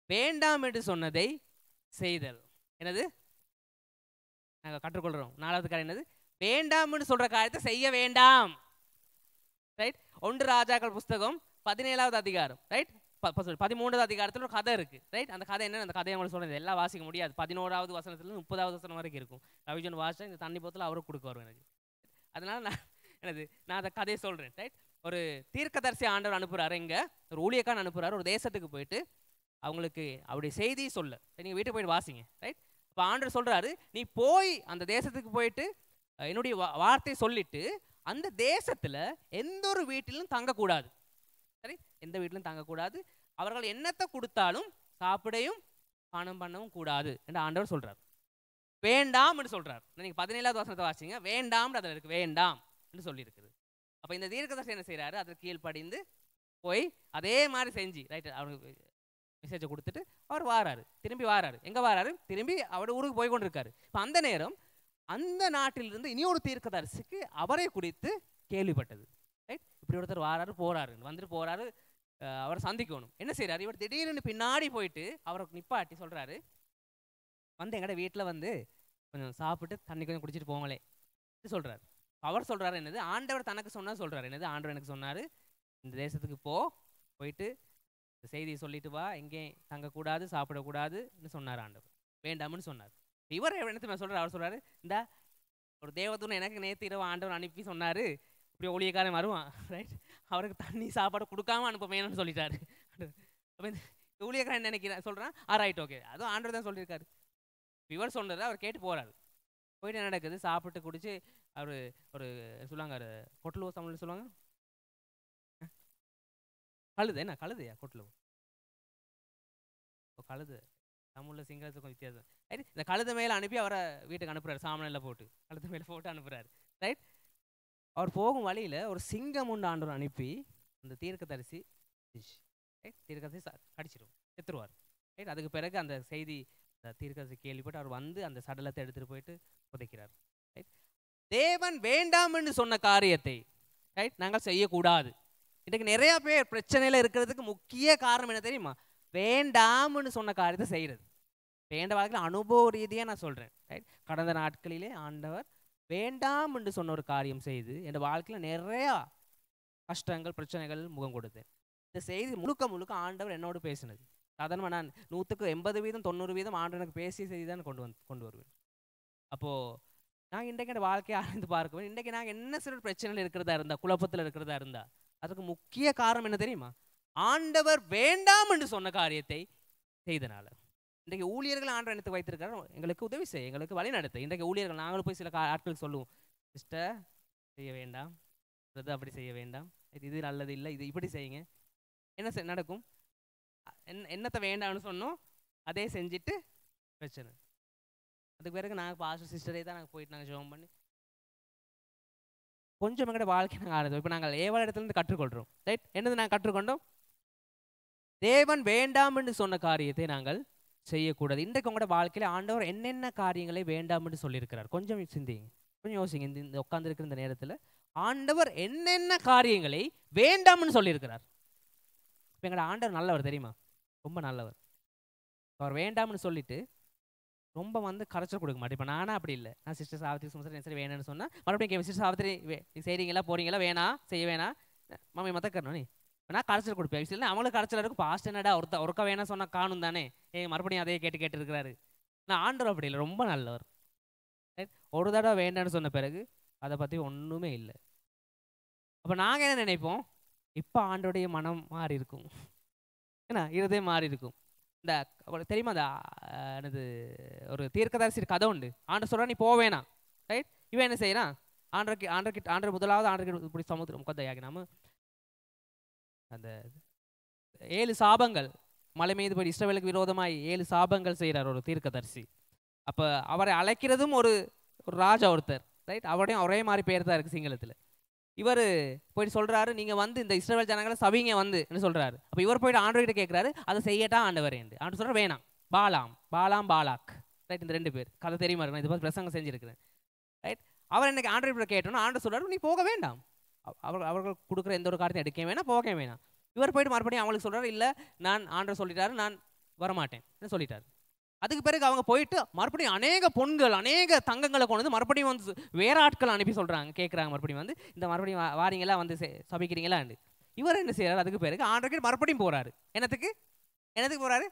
வேண்டாம் என்று சொன்னதை செய்தல். என்னது நாங்கள் கற்றுக்கொள்கிறோம். 4வது காரியம் என்னது? வேண்டாம்னு சொல்ற காரியத்தை செய்ய வேண்டாம். ரைட். 1 ராஜாக்கள் புஸ்தகம் 17வது அதிகாரம். ரைட். 13வது அதிகாரத்தில் ஒரு கதை இருக்கு. ரைட். அந்த கதை என்ன? அந்த கதையை உங்களுக்கு சொல்றது எல்லாம் வாசிக்க முடியாது. 11வது வசனத்துலேருந்து 30வது வசனம் வரைக்கும் இருக்கும். ரவிஜன் வாசிச்சா இந்த தண்ணி போத்தில் அவருக்கு கொடுக்க வரும் எனக்கு. அதனால நான் அந்த கதையை சொல்றேன். ரைட். ஒரு தீர்க்கதரிசி ஆண்டவர் அனுப்புறாரு. இங்க ஒரு ஊழியக்காரன் அனுப்புறாரு ஒரு தேசத்துக்கு போயிட்டு அவங்களுக்கு அவருடைய செய்தியை சொல்ல. நீங்கள் வீட்டுக்கு போயிட்டு வாசிங்க. ரைட். இப்போ ஆண்டவர் சொல்றாரு, நீ போய் அந்த தேசத்துக்கு போயிட்டு என்னுடைய வார்த்தையை சொல்லிட்டு அந்த தேசத்துல எந்த ஒரு வீட்டிலும் தங்கக்கூடாது. சரி, எந்த வீட்டிலும் தங்கக்கூடாது. அவர்கள் என்னத்தை கொடுத்தாலும் சாப்பிடையும் பானம் பண்ணவும் கூடாது என்று ஆண்டவர் சொல்றார். வேண்டாம் என்று சொல்றார். நீங்க 17வது வசனத்தை வாசிங்க. வேண்டாம் அதில் இருக்கு, வேண்டாம் என்று சொல்லி இருக்குது. அப்ப இந்த தீர்க்கதரிசி என்ன செய்யறாரு? அதற்கு கீழ்ப்படிந்து போய் அதே மாதிரி செஞ்சு ரைட் அவருக்கு மெசேஜை கொடுத்துட்டு அவர் வாராரு. திரும்பி வாராரு. எங்க வாராரு? திரும்பி அவர் ஊருக்கு போய் கொண்டிருக்காரு. இப்போ அந்த நேரம் அந்த நாட்டிலிருந்து இனி ஒரு தீர்க்கதரிசிக்கு அவரை குறித்து கேள்விப்பட்டது. ரைட். இப்படி ஒருத்தர் வாராரு, போறாரு, வந்துட்டு போறாரு, அவரை சந்திக்கணும். என்ன செய்யறாரு? இவர் திடீர்னு பின்னாடி போயிட்டு அவரை நிப்பாட்டி சொல்றாரு, வந்து எங்கட வீட்டில் வந்து கொஞ்சம் சாப்பிட்டு தண்ணி கொஞ்சம் குடிச்சிட்டு போங்களே சொல்றாரு. அவர் சொல்றாரு என்னது? ஆண்டவர் தனக்கு சொன்னா சொல்றாரு என்னது? ஆண்டவர் எனக்கு சொன்னாரு, இந்த தேசத்துக்கு போயிட்டு இந்த செய்தியை சொல்லிட்டு வா, எங்கேயும் தங்கக்கூடாது, சாப்பிடக்கூடாதுன்னு சொன்னார் ஆண்டவர். வேண்டாம்னு சொன்னார். இவர் என்ன சொல்றாரு? அவர் சொல்றாரு, இந்த ஒரு தேவதூதன் எனக்கு நேற்று இரவு ஆண்டவர் அனுப்பி சொன்னாரு, இப்படி ஊழியக்காரன் வருவான், ரைட், அவருக்கு தண்ணி சாப்பாடு கொடுக்காம அனுப்ப வேணும்னு சொல்லிட்டாரு. அப்போ இந்த ஊழியக்காரன் என்ன நினைக்கிறேன் சொல்றான், ரைட், ஓகே, அதுவும் ஆண்டவர் தான் சொல்லியிருக்காரு. இவர் சொன்னதை அவர் கேட்டு போறாரு. போயிட்டு என்ன நடக்குது? சாப்பிட்டு குடிச்சு அவர் ஒரு சொல்லுவாங்க, கொட்டலுவோ தமிழ்ல சொல்லுவாங்க, கழுது. என்ன கழுதையா? கொட்டலுவோ கழுது தமிழ்ல சிங்களத்துக்கும் வித்தியாசம். ரைட். இந்த கழுத மேலே அனுப்பி அவரை வீட்டுக்கு அனுப்புறாரு. சாமனையில் போட்டு கழுத மேலே போட்டு அனுப்புறாரு. ரைட். அவர் போகும் வழியில் ஒரு சிங்கம் உண்டு ஆண்டவர் அனுப்பி அந்த தீர்க்கதரிசி கடிச்சிடும், செத்துருவார். ரைட். அதுக்கு பிறகு அந்த செய்தி தீர்க்கதரிசி கேள்விப்பட்டு அவர் வந்து அந்த சடலத்தை எடுத்துகிட்டு போயிட்டு புதைக்கிறார். ரைட். தேவன் வேண்டாம்னு சொன்ன காரியத்தை ரைட் நாங்கள் செய்யக்கூடாது. இன்றைக்கு நிறையா பேர் பிரச்சனையில் இருக்கிறதுக்கு முக்கிய காரணம் என்ன தெரியுமா? வேண்டாம்னு சொன்ன காரியத்தை செய்கிறது. வேண்ட வாழ்க்கையில் அனுபவ ரீதியாக நான் சொல்கிறேன். ரைட். கடந்த நாட்களிலே ஆண்டவர் வேண்டாம் என்று சொன்ன ஒரு காரியம் செய்து என் வாழ்க்கையில் நிறையா கஷ்டங்கள் பிரச்சனைகள் முகம் கொடுத்தேன். இந்த செய்தி முழுக்க ஆண்டவர் என்னோடு பேசினது. சாதாரணமாக நான் 100க்கு 80% 90% ஆண்டவர் எனக்கு பேசிய செய்தி தான் கொண்டு வருவேன். அப்போது நாங்கள் இன்றைக்கு என் வாழ்க்கையை ஆழ்ந்து பார்க்குவேன். இன்றைக்கு நாங்கள் என்ன சில பிரச்சனைகள் இருக்கிறதா இருந்தால், குழப்பத்தில் இருக்கிறதா இருந்தால், அதுக்கு முக்கிய காரணம் என்ன தெரியுமா? ஆண்டவர் வேண்டாம் என்று சொன்ன காரியத்தை செய்தனால. இன்றைக்கு ஊழியர்கள் ஆண்டவர் எனக்கு வைத்திருக்காரு, எங்களுக்கு உதவி செய்ய, எங்களுக்கு வழி நடத்த. இன்றைக்கு ஊழியர்கள் நாங்களும் போய் சில ஆட்களுக்கு சொல்லுவோம், சிஸ்டர் செய்ய வேண்டாம், அப்படி செய்ய வேண்டாம், இது நல்லது இல்லை, இது இப்படி செய்யுங்க. என்ன நடக்கும்? என்னத்தை வேண்டாம்னு சொன்னோம் அதே செஞ்சுட்டு பிரச்சனை. அதுக்கு பிறகு நாங்கள் பாஸ்டர் சிஸ்டரே தான் நாங்கள் போயிட்டு நாங்கள் ஜெபம் பண்ணி கொஞ்சம் எங்கள்கிட்ட வாழ்க்கை நாங்கள் ஆடுறோம். இப்போ நாங்கள் ஏவாள் இடத்துலேருந்து கற்றுக்கொள்கிறோம். ரைட். என்னது நாங்கள் கற்றுக்கொண்டோம்? தேவன் வேண்டாம் என்று சொன்ன காரியத்தை நாங்கள் செய்யக்கூடாது. இன்றைக்கு உங்களோட வாழ்க்கையில் ஆண்டவர் என்னென்ன காரியங்களை வேண்டாம் என்று சொல்லியிருக்கிறார்? கொஞ்சம் சிந்திங்க, கொஞ்சம் யோசிங்க. இந்த உட்காந்துருக்கிற இந்த நேரத்தில் ஆண்டவர் என்னென்ன காரியங்களை வேண்டாம்னு சொல்லியிருக்கிறார்? இப்போ எங்களோட ஆண்டவர் நல்லவர் தெரியுமா? ரொம்ப நல்லவர். அவர் வேண்டாம்னு சொல்லிட்டு ரொம்ப வந்து கரைச்சல் கொடுக்க மாட்டேன். இப்போ நானா அப்படி இல்லை. நான் சிஸ்டர் சாவித்திரி சுமசரி சரி வேணான்னு சொன்னால் மறுபடியும் சிஸ்டர் சாவித்திரி செய்கிறீங்களா போகிறீங்களா, வேணாம் செய்ய வேணாம் மாமி மத்தக்கணும் நீ நான் கரைச்சல் கொடுப்பேன். இல்லை அவங்களுக்கு கரைச்சல் இருக்கும். பாஸ்ட் என்னடா ஒருக்கா வேணாம் சொன்னால் காணும் தானே, மறுபடியும் அதையே கேட்டு இருக்கிறாரு. நான் ஆண்டவர் அப்படி இல்லை, ரொம்ப நல்லவர். ஒரு தடவை வேண்டான்னு சொன்ன பிறகு அதை பற்றி ஒன்றுமே இல்லை. அப்போ நாங்கள் என்ன நினைப்போம்? இப்போ ஆண்டோடைய மனம் மாறி இருக்கும், ஏன்னா இருதயம் மாறி இருக்கும். இந்த தெரியுமா அந்த என்னது ஒரு தீர்க்கதரிசி கதை உண்டு. ஆண்டர் சொல்கிறா நீ போவேணா, ரைட். இவன் என்ன செய்யறான்? ஆண்டர் முதலாவது ஆண்டர் இப்படி சமுத்திரம் கொத்தையாகி நாம அந்த 7 சாபங்கள் மலை மீது போய் இஸ்ரவேலுக்கு விரோதமாய் 7 சாபங்கள் செய்கிறார் ஒரு தீர்க்கதரிசி. அப்போ அவரை அழைக்கிறதும் ஒரு ராஜா ஒருத்தர், ரைட். அவரையும் ஒரே மாதிரி பேர் தான் இருக்குது சிங்களத்தில். இவர் போயிட்டு சொல்கிறாரு, நீங்கள் வந்து இந்த இஸ்ரவேல் ஜனங்களை சபிங்க வந்து என்ன சொல்கிறாரு. அப்போ இவர் போயிட்டு ஆண்டவர்கிட்ட கேட்குறாரு, அதை செய்யட்டா ஆண்டவர் என்று. ஆண்டவர் சொல்கிறார் வேணாம், பாலாக், ரைட். இந்த 2 பேர் கதை தெரியுமா? நான் இது பார்த்து பிரசங்கம் செஞ்சுருக்கிறேன், ரைட். அவர் எனக்கு ஆண்டவர்கிட்ட கேட்டோன்னா ஆண்டவர் சொல்கிறார் நீ போக வேண்டாம், அவர்கள் கொடுக்குற எந்த ஒரு காரியத்தையும் எடுக்க வேணாம், போக வேணாம். இவர் போயிட்டு மறுபடியும் அவங்களுக்கு சொல்கிறார் இல்லை நான் ஆண்டவர் சொல்லிட்டாரு, நான் வரமாட்டேன்னு சொல்லிட்டார். அதுக்கு பிறகு அவங்க போயிட்டு மறுபடியும் அநேக பொண்கள் அநேக தங்கங்களை கொண்டு வந்து மறுபடியும் வந்து வேற ஆட்கள் அனுப்பி சொல்கிறாங்க, கேட்குறாங்க மறுபடியும் வந்து இந்த மறுபடியும் வாரீங்களா வந்து சபிக்கிறீங்களான்னு. இவர் என்ன செய்யறாரு, அதுக்கு பிறகு ஆண்டவருக்கு மறுபடியும் போறாரு. என்னத்துக்கு போறாரு?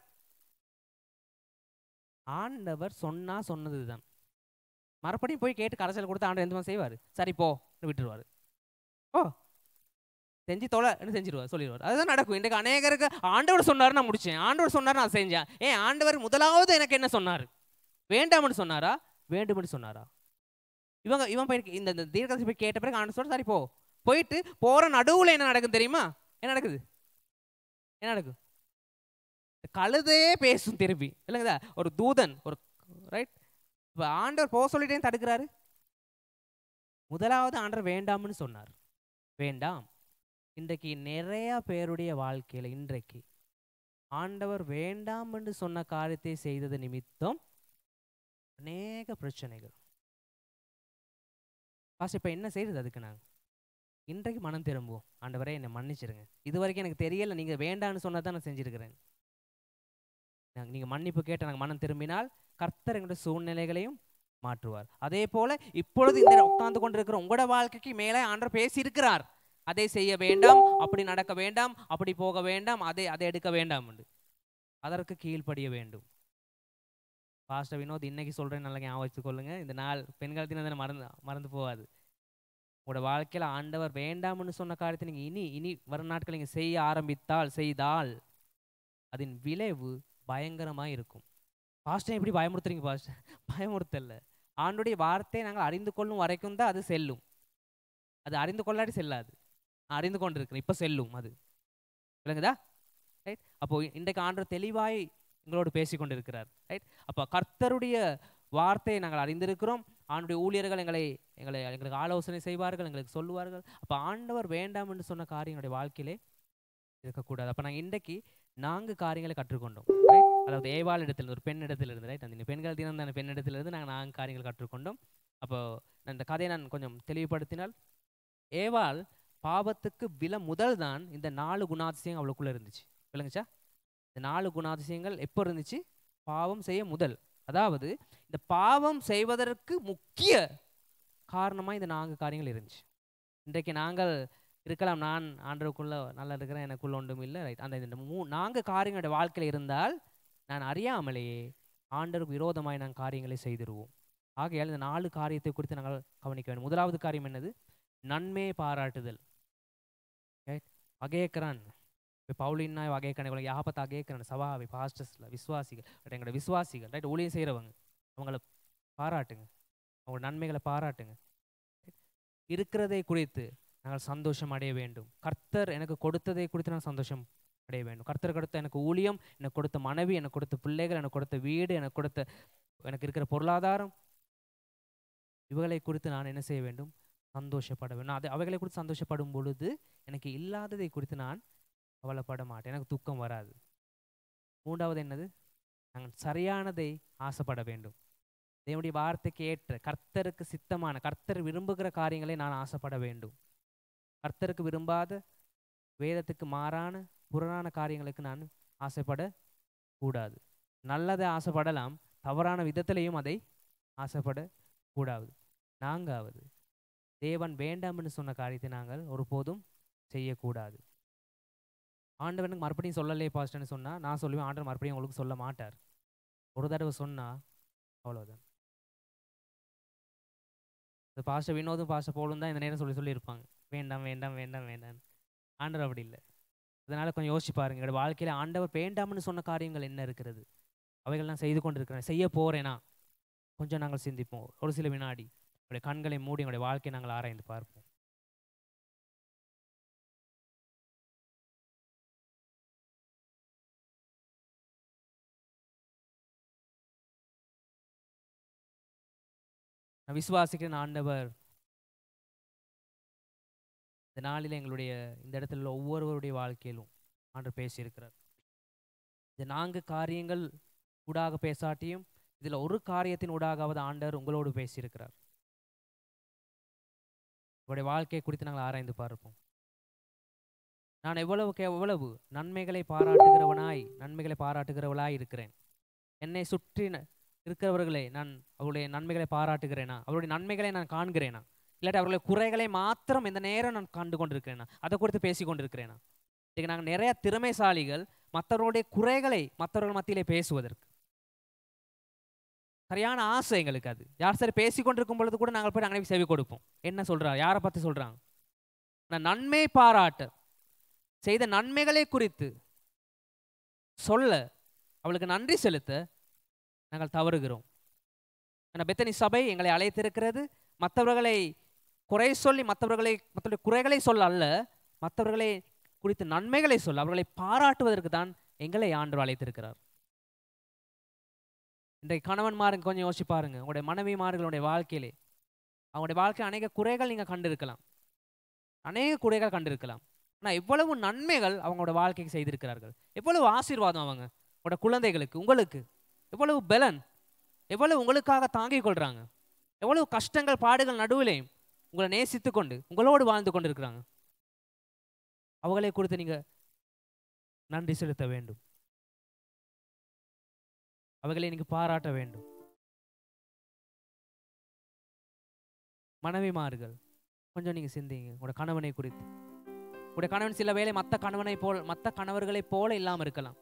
ஆண்டவர் சொன்னது தான். மறுபடியும் போய் கேட்டு கரைசல் கொடுத்து ஆண்டவர் எந்த செய்வார்? சரி போ விட்டுருவார். ஓ செஞ்சு தொலைன்னு செஞ்சிருவார், சொல்லிடுவார். அதுதான் நடக்கும். இன்றைக்கு அநேகருக்கு ஆண்டவர் சொன்னார் நான் முடித்தேன், ஆண்டவர் சொன்னார் நான் செஞ்சேன். ஆண்டவர் முதலாவது எனக்கு என்ன சொன்னார்? வேண்டாம்னு சொன்னாரா வேண்டும்னு சொன்னாரா? இவன் போய் இந்த தீர்க்கதரிசி போய் கேட்ட பிறகு ஆண்டவர் சொல்ற சரி போ. போயிட்டு போகிற நடுவில் என்ன நடக்கும் தெரியுமா? என்ன நடக்கும்? கழுதே பேசும் திருப்பி, இல்லைங்கதா? ஒரு தூதன் ஒரு ரைட். இப்போ ஆண்டவர் போக சொல்லிட்டே தடுக்கிறாரு. முதலாவது ஆண்டவர் வேண்டாம்னு சொன்னார், வேண்டாம். இன்றைக்கு நிறைய பேருடைய வாழ்க்கையில் இன்றைக்கு ஆண்டவர் வேண்டாம் என்று சொன்ன காரியத்தை செய்தது நிமித்தம் அநேக பிரச்சனைகள். இப்போ என்ன செய்யறது? அதுக்கு நாங்கள் இன்றைக்கு மனம் திரும்புவோம். ஆண்டவரே என்னை மன்னிச்சிருங்க, இது வரைக்கும் எனக்கு தெரியலை, நீங்கள் வேண்டான்னு சொன்னதான் நான் செஞ்சுருக்கிறேன். நீங்கள் மன்னிப்பு கேட்ட நாங்கள் மனம் திரும்பினால் கர்த்தர் எங்களுடைய சூழ்நிலைகளையும் மாற்றுவார். அதே போல இப்பொழுது இந்த உட்கார்ந்து கொண்டிருக்கிற உங்களோட வாழ்க்கைக்கு மேலே ஆண்டவர் பேசியிருக்கிறார். அதை செய்ய வேண்டாம், அப்படி நடக்க வேண்டாம், அப்படி போக வேண்டாம், அதை எடுக்க வேண்டாம் என்று. அதற்கு கீழ்ப்படிய வேண்டும். பாஸ்டர் வினோத் இன்னைக்கு சொல்கிறேன், நல்லா ஞாபகம் வச்சுக்கொள்ளுங்க. இந்த நாள் பெண்கள் தினம் மறந்து போகாது. உங்களோட வாழ்க்கையில் ஆண்டவர் வேண்டாம்னு சொன்ன காரியத்தை நீங்கள் இனி வரும் நாட்கள் நீங்கள் செய்தால் அதன் விளைவு பயங்கரமாக இருக்கும். பாஸ்டர் எப்படி பயமுறுத்துறீங்க? பாஸ்டர் பயமுறுத்தல்ல, ஆண்டுடைய வார்த்தையை நாங்கள் அறிந்து கொள்ளும் வரைக்கும் தான் அது செல்லும். அது அறிந்து கொள்ளாடி செல்லாது. அறிந்து கொண்டு இருக்கிறேன், இப்போ செல்லும் அது, விளங்குதா? ரைட். அப்போ இன்றைக்கு ஆண்டவர் தெளிவாய் எங்களோடு பேசி கொண்டு இருக்கிறார். ரைட். அப்போ கர்த்தருடைய வார்த்தையை நாங்கள் அறிந்திருக்கிறோம். ஆண்டுடைய ஊழியர்கள் எங்களுக்கு ஆலோசனை செய்வார்கள், எங்களுக்கு சொல்லுவார்கள். அப்போ ஆண்டவர் வேண்டாம் என்று சொன்ன காரியம் எங்களுடைய வாழ்க்கையிலே இருக்கக்கூடாது. அப்போ நாங்கள் இன்றைக்கு 4 காரியங்களை கற்றுக்கொண்டோம். அதாவது ஏவாள் இடத்துல ஒரு பெண் இடத்துல இருந்து, ரைட், அந்த பெண்கள் தினம் அந்த பெண் இடத்துல இருந்து நாங்கள் 4 காரியங்கள் கற்றுக்கொண்டோம். அப்போ இந்த கதையை நான் கொஞ்சம் தெளிவுபடுத்தினால், ஏவாள் பாவத்துக்கு முதல் தான் இந்த 4 குணாதிசயங்கள் அவளுக்குள்ள இருந்துச்சு. விளங்குச்சா? இந்த 4 குணாதிசயங்கள் எப்போ இருந்துச்சு? பாவம் செய்ய முதல். அதாவது இந்த பாவம் செய்வதற்கு முக்கிய காரணமாக இந்த 4 காரியங்கள் இருந்துச்சு. இன்றைக்கு நாங்கள் இருக்கலாம், நான் ஆண்டவருக்குள்ள நல்லா இருக்கிறேன், எனக்குள்ள ஒன்றும் இல்லை, ரைட். அந்த இந்த 4 காரியங்களுடைய வாழ்க்கையில் இருந்தால் நான் அறியாமலேயே ஆண்டவருக்கு விரோதமாய் நாங்கள் காரியங்களை செய்திருவோம். ஆகையால் இந்த 4 காரியத்தை குறித்து நாங்கள் கவனிக்க வேண்டும். முதலாவது காரியம் என்னது? நன்மையை பாராட்டுதல். அகேக்கரான் பவுலின்னா அகேக்கனை யாபத்தை அகேக்கரான் சவாவி பாஸ்டர்ஸில் விசுவாசிகள், எங்களோட விசுவாசிகள், ரைட், ஊழியம் செய்கிறவங்க, அவங்கள பாராட்டுங்க, அவங்களோட நன்மைகளை பாராட்டுங்க. இருக்கிறதை குறித்து நாங்கள் சந்தோஷம் அடைய வேண்டும். கர்த்தர் எனக்கு கொடுத்ததை குறித்து நான் சந்தோஷம் அடைய வேண்டும். கர்த்தர் கொடுத்த எனக்கு ஊழியம், எனக்கு கொடுத்த மனைவி, எனக்கு கொடுத்த பிள்ளைகள், எனக்கு கொடுத்த வீடு, எனக்கு இருக்கிற பொருளாதாரம், இவைகளை குறித்து நான் என்ன செய்ய வேண்டும்? சந்தோஷப்பட வேண்டும். நான் அவைகளை குறித்து சந்தோஷப்படும் பொழுது எனக்கு இல்லாததை குறித்து நான் கவலைப்பட மாட்டேன், எனக்கு துக்கம் வராது. 3வது என்னது? நாங்கள் சரியானதை ஆசைப்பட வேண்டும். தேவனுடைய வார்த்தைக்கு ஏற்ற, கர்த்தருக்கு சித்தமான, கர்த்தர் விரும்புகிற காரியங்களை நான் ஆசைப்பட வேண்டும். கர்த்தருக்கு விரும்பாத, வேதத்துக்கு மாறான, புறனான காரியங்களுக்கு நான் ஆசைப்படக்கூடாது. நல்லதை ஆசைப்படலாம், தவறான விதத்திலையும் அதை ஆசைப்படக்கூடாது. 4வது, தேவன் வேண்டாம்னு சொன்ன காரியத்தை நாங்கள் ஒருபோதும் செய்யக்கூடாது. ஆண்டவனுக்கு மறுபடியும் சொல்லலையே பாஸ்டர்னு சொன்னால் நான் சொல்லுவேன், ஆண்டவர் மறுபடியும் உங்களுக்கு சொல்ல மாட்டார். ஒரு தடவை சொன்னால் அவ்வளோதான். பாஸ்டர் வினோதும் பாஸ்டர் போலும் தான் இந்த நேரம் சொல்லியிருப்பாங்க, வேண்டாம் வேண்டாம் வேண்டாம் வேண்டாம். ஆண்டவர் அப்படி இல்லை. அதனால் கொஞ்சம் யோசிச்சு பாருங்க, எங்களோட வாழ்க்கையில் ஆண்டவர் வேண்டாம்னு சொன்ன காரியங்கள் என்ன இருக்கிறது, அவைகள் நான் செய்து கொண்டு இருக்கிறேன், செய்ய போகிறேனா? கொஞ்சம் நாங்கள் சிந்திப்போம். ஒரு சில வினாடி எங்களுடைய கண்களை மூடி எங்களுடைய வாழ்க்கையை நாங்கள் ஆராய்ந்து பார்ப்போம். நான் விசுவாசிக்கிறேன், ஆண்டவர் இந்த நாளில் எங்களுடைய இந்த இடத்துல உள்ள ஒவ்வொருவருடைய வாழ்க்கையிலும் ஆண்டவர் பேசியிருக்கிறார். இந்த 4 காரியங்கள் ஊடாக பேசாட்டியும் இதில் ஒரு காரியத்தின் ஊடாகவது ஆண்டவர் உங்களோடு பேசியிருக்கிறார். உங்களுடைய வாழ்க்கையை குறித்து நாங்கள் ஆராய்ந்து பார்ப்போம். நான் எவ்வளவு நன்மைகளை பாராட்டுகிறவளாய் இருக்கிறேன். என்னை சுற்றி இருக்கிறவர்களை நான் அவருடைய நன்மைகளை பாராட்டுகிறேனா? அவருடைய நன்மைகளை நான் காண்கிறேனா? இல்லாட்டி அவர்களுடைய குறைகளை மாத்திரம் இந்த நேரம் நான் கண்டு கொண்டிருக்கிறேனா? அதை குறித்து பேசி கொண்டிருக்கிறேனா? இன்றைக்கு நாங்கள் நிறைய திறமைசாலிகள் மற்றவர்களுடைய குறைகளை மற்றவர்கள் மத்தியிலே பேசுவதற்கு சரியான ஆசை எங்களுக்கு. அது யார் சரி பேசி கொண்டிருக்கும் பொழுது கூட நாங்கள் போய் நாங்கள் செவி கொடுப்போம். என்ன சொல்றாங்க, யாரை பற்றி சொல்றாங்க? நான் நன்மை பாராட்ட செய்த நன்மைகளை குறித்து சொல்ல, அவளுக்கு நன்றி செலுத்த நாங்கள் தவறுகிறோம். பெத்தனி சபை எங்களை அழைத்திருக்கிறது மற்றவர்களை குறை சொல்லி மற்றவர்களுடைய குறைகளை சொல்ல அல்ல, மற்றவர்களை குறித்து நன்மைகளை சொல்ல, அவர்களை பாராட்டுவதற்கு தான் எங்களை ஆண்டவர் அழைத்திருக்கிறார். இன்றைக்கு கணவன்மாருங்க கொஞ்சம் யோசிச்சு பாருங்க. உங்களுடைய மனைவிமார்களுடைய வாழ்க்கையிலே அவங்களுடைய வாழ்க்கையில் அநேக குறைகள் நீங்கள் கண்டிருக்கலாம், அநேக குறைகள் கண்டிருக்கலாம். ஆனால் எவ்வளவு நன்மைகள் அவங்களோட வாழ்க்கைக்கு செய்திருக்கிறார்கள், எவ்வளவு ஆசீர்வாதம் அவங்க உங்களோட குழந்தைகளுக்கு, உங்களுக்கு எவ்வளவு பலன், எவ்வளவு உங்களுக்காக தாங்கிக் கொள்றாங்க, எவ்வளவு கஷ்டங்கள் பாடுகள் நடுவிலையும் உங்களை நேசித்து கொண்டு உங்களோடு வாழ்ந்து கொண்டு இருக்கிறாங்க. அவங்களை குறித்து நீங்க நன்றி செலுத்த வேண்டும், அவர்களை நீங்க பாராட்ட வேண்டும். மனைவிமார்கள் கொஞ்சம் நீங்க சிந்திங்க உங்களோட கணவனை குறித்து. உங்களுடைய கணவன் சில வேளை மற்ற கணவர்களை போல இல்லாமல் இருக்கலாம்.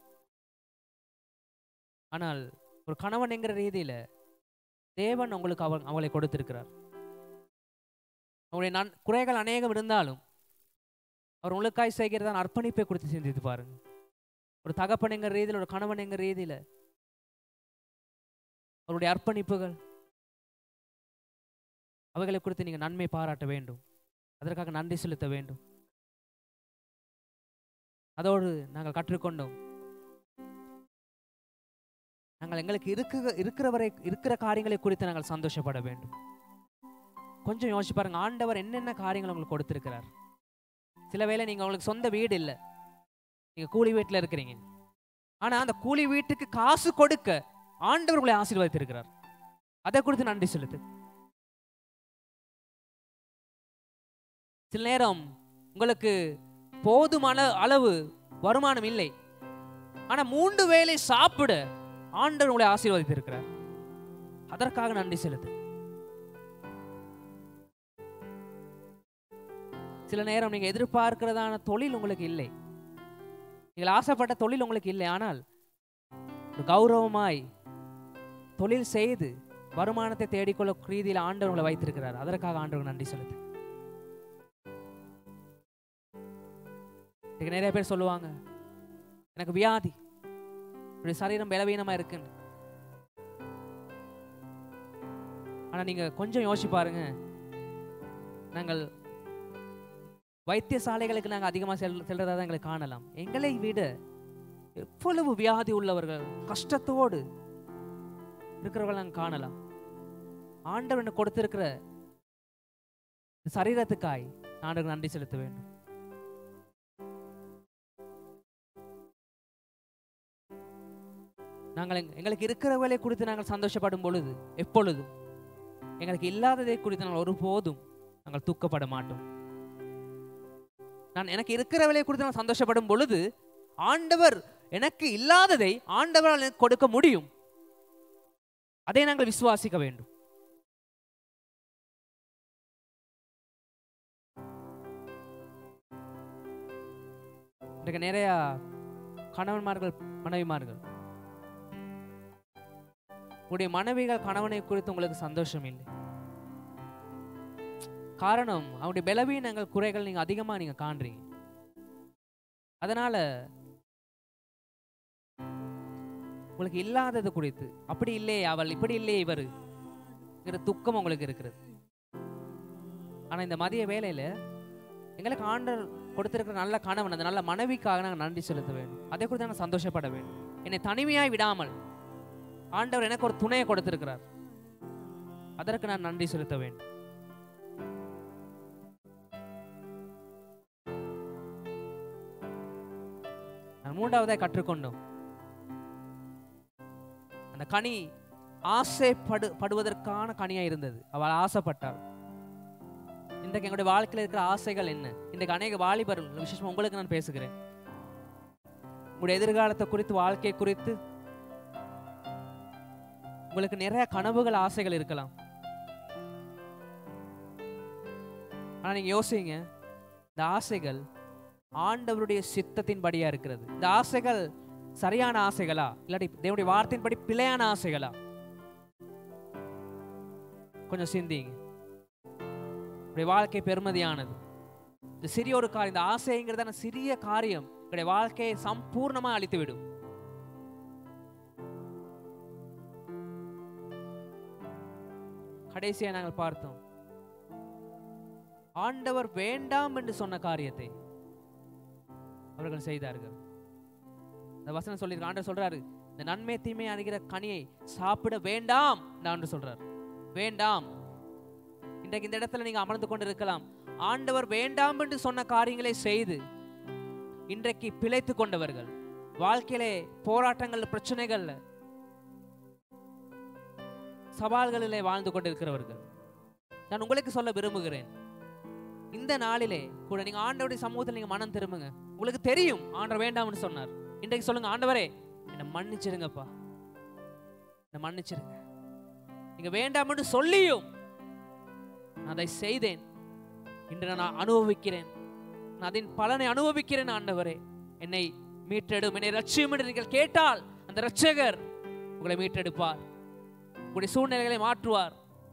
ஆனால் ஒரு கணவன் என்கிற ரீதியில தேவன் உங்களுக்கு அவங்களை கொடுத்திருக்கிறார். அவருடைய குறைகள் அநேகம் இருந்தாலும் அவர் உங்களுக்காய் செய்கிறதான் அர்ப்பணிப்பை குறித்து சிந்தித்து பாருங்க. ஒரு தகப்பன் என்கிற ரீதியில், ஒரு கணவன் என்கிற ரீதியில அவருடைய அர்ப்பணிப்புகள், அவைகளை குறித்து நீங்க நன்மை பாராட்ட வேண்டும், அதற்காக நன்றி செலுத்த வேண்டும். அதோடு நாங்கள் கற்றுக்கொண்டோம், நாங்கள் எங்களுக்கு இருக்கிற காரியங்களை குறித்து நாங்கள் சந்தோஷப்பட வேண்டும். கொஞ்சம் யோசிச்சு பாருங்க, ஆண்டவர் என்னென்ன காரியங்கள் உங்களுக்கு கொடுத்திருக்கிறார். சில வேளை நீங்க உங்களுக்கு சொந்த வீடு இல்லை, நீங்க கூலி வீட்டில் இருக்கிறீங்க. ஆனா அந்த கூலி வீட்டுக்கு காசு கொடுக்க ஆண்டவர் உங்களை ஆசீர்வதித்திருக்கிறார். அதை குறித்து நன்றி செலுத்து. சில நேரம் உங்களுக்கு போதுமான அளவு வருமானம் இல்லை, ஆனா 3 வேளை சாப்பிட ஆண்டவர் உங்களை ஆசீர்வதித்திருக்கிறார். அதற்காக நன்றி செலுத்து. சில நேரம் நீங்க எதிர்பார்க்கிறதான தொழில் உங்களுக்கு இல்லை, நீங்கள் ஆசைப்பட்ட தொழில் உங்களுக்கு இல்லை, ஆனால் ஒரு கௌரவமாய் தொழில் செய்து வருமானத்தை தேடிக்கொள்ள ரீதியில் ஆண்டவர் உங்களை வைத்திருக்கிறார். அதற்காக ஆண்டவர் நன்றி செலுத்து. நிறைய பேர் சொல்லுவாங்க, எனக்கு வியாதி, சரீரம் பலவீனமா இருக்கு. ஆனா நீங்க கொஞ்சம் யோசிச்சு பாருங்க, நாங்கள் வைத்தியசாலைகளுக்கு நாங்கள் அதிகமாக செல்றதா தான் எங்களை காணலாம். எங்களை விட எவ்வளவு வியாதி உள்ளவர்கள், கஷ்டத்தோடு இருக்கிறவர்கள் நாங்கள் காணலாம். ஆண்டவர் எனக்கு கொடுத்திருக்கிற சரீரத்துக்காய் ஆண்டவருக்கு நன்றி செலுத்த வேண்டும். நாங்கள் எங்களுக்கு இருக்கிறவர்களை குறித்து நாங்கள் சந்தோஷப்படும் பொழுது, எப்பொழுதும் எங்களுக்கு இல்லாததை குறித்து நாங்கள் ஒருபோதும் நாங்கள் துக்கப்பட மாட்டோம். நான் எனக்கு இருக்கிறவளை குறித்து நான் சந்தோஷப்படும் பொழுது, ஆண்டவர் எனக்கு இல்லாததை ஆண்டவரால் எனக்கு கொடுக்க முடியும், அதை நாங்கள் விசுவாசிக்க வேண்டும். இன்றைக்கு நிறைய கணவன்மார்கள், மனைவிமார்கள், உங்களுடைய மனைவிகள் கணவனை குறித்து உங்களுக்கு சந்தோஷம் இல்லை. காரணம், அவருடைய பலவீனங்கள், குறைகள் நீங்க அதிகமா நீங்க காண்றீங்க. அதனால உங்களுக்கு இல்லாதது குறித்து, அப்படி இல்லையே அவள், இப்படி இல்லையே இவர், துக்கம் உங்களுக்கு இருக்கிறது. ஆனா இந்த மதிய வேளையில எங்களுக்கு ஆண்டவர் கொடுத்திருக்கிற நல்ல கணவன், அந்த நல்ல மனைவிக்காக நாங்கள் நன்றி செலுத்த வேண்டும். அதை குறித்து நாங்கள் சந்தோஷப்பட வேண்டும். என்னை தனிமையாய் விடாமல் ஆண்டவர் எனக்கு ஒரு துணையை கொடுத்திருக்கிறார், அதற்கு நான் நன்றி செலுத்த வேண்டும். மூன்றாவதாக கற்றுக்கொண்டோம், அந்த கனி ஆசைப்படுவதற்கான கனியா இருந்தது. அவள் ஆசைப்பட்டாள். இந்த இன்றைக்கு எங்களுடைய வாழ்க்கையில் இருக்கிற ஆசைகள் என்ன? இன்றைக்கு அநேக வாலிபர்கள், விசேஷமாக உங்களுக்கு நான் பேசுகிறேன், உங்களுடைய எதிர்காலத்தை குறித்து, வாழ்க்கை குறித்து உங்களுக்கு நிறைய கனவுகள், ஆசைகள் இருக்கலாம். ஆனா நீங்க யோசிங்க, இந்த ஆசைகள் ஆண்டவருடைய சித்தத்தின் படியா இருக்கிறது. இந்த ஆசைகள் சரியான ஆசைகளா, இல்லாட்டி தேவனுடைய வார்த்தையின்படி பிழையான ஆசைகளா? கொஞ்சம் சிந்திங்க. வாழ்க்கை பெருமதியானது. இந்த சிறிய ஒரு காரியம், இந்த ஆசைங்கிறதான சிறிய காரியம் வாழ்க்கையை சம்பூர்ணமா அழித்து விடும். கடைசியா நாங்கள் பார்த்தோம், ஆண்டவர் வேண்டாம் என்று சொன்ன காரியத்தை அவர்கள் செய்தார்கள். இந்த வசனம் சொல்லியிருக்கு, ஆண்டவர் சொல்றாரு, இந்த நன்மை தீமை அறிகிற கனியை சாப்பிட வேண்டாம் என்று சொல்றார். வேண்டாம். இன்றைக்கு இந்த இடத்துல நீங்க அமர்ந்து கொண்டு இருக்கலாம், ஆண்டவர் வேண்டாம் என்று சொன்ன காரியங்களை செய்து இன்றைக்கு பிழைத்து கொண்டவர்கள், வாழ்க்கையிலே போராட்டங்கள், பிரச்சனைகள், சவால்களிலே வாழ்ந்து கொண்டிருக்கிறவர்கள். நான் உங்களுக்கு சொல்ல விரும்புகிறேன், இந்த நாளிலே கூட நீங்க ஆண்டவருடைய சமூகத்தில் நீங்க மனம் திரும்புங்க. உங்களுக்கு தெரியும் ஆண்டவர் வேண்டாம்னு சொன்னார். இன்றைக்கு சொல்லுங்க, ஆண்டவரே என்னை மன்னிச்சிருங்கப்பா, என்னை மன்னிச்சிருங்க. நீங்க வேண்டாம் என்று சொல்லியும் நான் அதை செய்தேன், இன்று நான் அனுபவிக்கிறேன், நான் அதன் பலனை அனுபவிக்கிறேன். ஆண்டவரே என்னை மீட்டெடும், என்னை ரட்சியும் என்று நீங்கள் கேட்டால் அந்த ரட்சகர் உங்களை மீட்டெடுப்பார், உங்களுடைய சூழ்நிலைகளை மாற்றுவார்.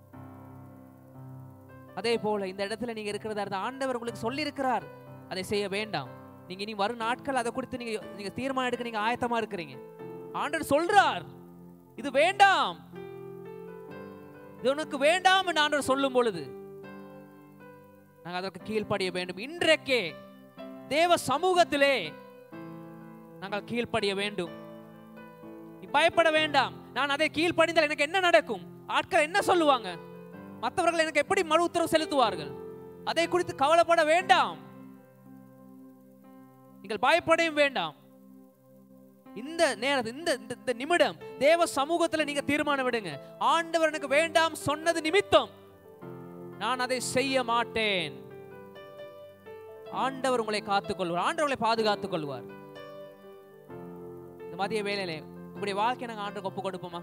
அதே போல இந்த இடத்துல நீங்க இருக்கிறதா இருந்தா ஆண்டவர் உங்களுக்கு சொல்லி இருக்கிறார், அதை செய்ய வேண்டாம். நீங்க இனி வரும் நாட்கள் அதை குறித்து நீங்க தீர்மானம் எடுக்க நீங்க ஆயத்தமா இருக்கிறீங்க. ஆண்டவர் சொல்றார், இது வேண்டாம், இது உனக்கு வேண்டாம் என்று ஆண்டவர் சொல்லும் பொழுது நாங்கள் அதற்கு கீழ்ப்படிய வேண்டும். இன்றைக்கே தேவ சமூகத்திலே நாங்கள் கீழ்ப்படிய வேண்டும். நீ பயப்பட வேண்டாம். நான் அதை கீழ்ப்படிந்தால் எனக்கு என்ன நடக்கும், ஆட்கள் என்ன சொல்லுவாங்க, மற்றவர்கள் எனக்கு எப்படி மறு உத்தரவு செலுத்துவார்கள், அதை குறித்து கவலைப்பட வேண்டாம். நீங்கள் பயப்படையும் வேண்டாம். இந்த நேரத்தில் இந்த நிமிடம் தேவ சமூகத்தில் நீங்க தீர்மானம் விடுங்க, ஆண்டவர் எனக்கு வேண்டாம் சொன்னது நிமித்தம் நான் அதை செய்ய மாட்டேன். ஆண்டவர் உங்களை காத்துக்கொள்வார், ஆண்டவர் உங்களை பாதுகாத்துக் கொள்வார். இந்த மதிய வேளையிலே உங்களுடைய வாழ்க்கை நாங்கள் ஆண்டவருக்கு ஒப்பு கொடுப்போமா?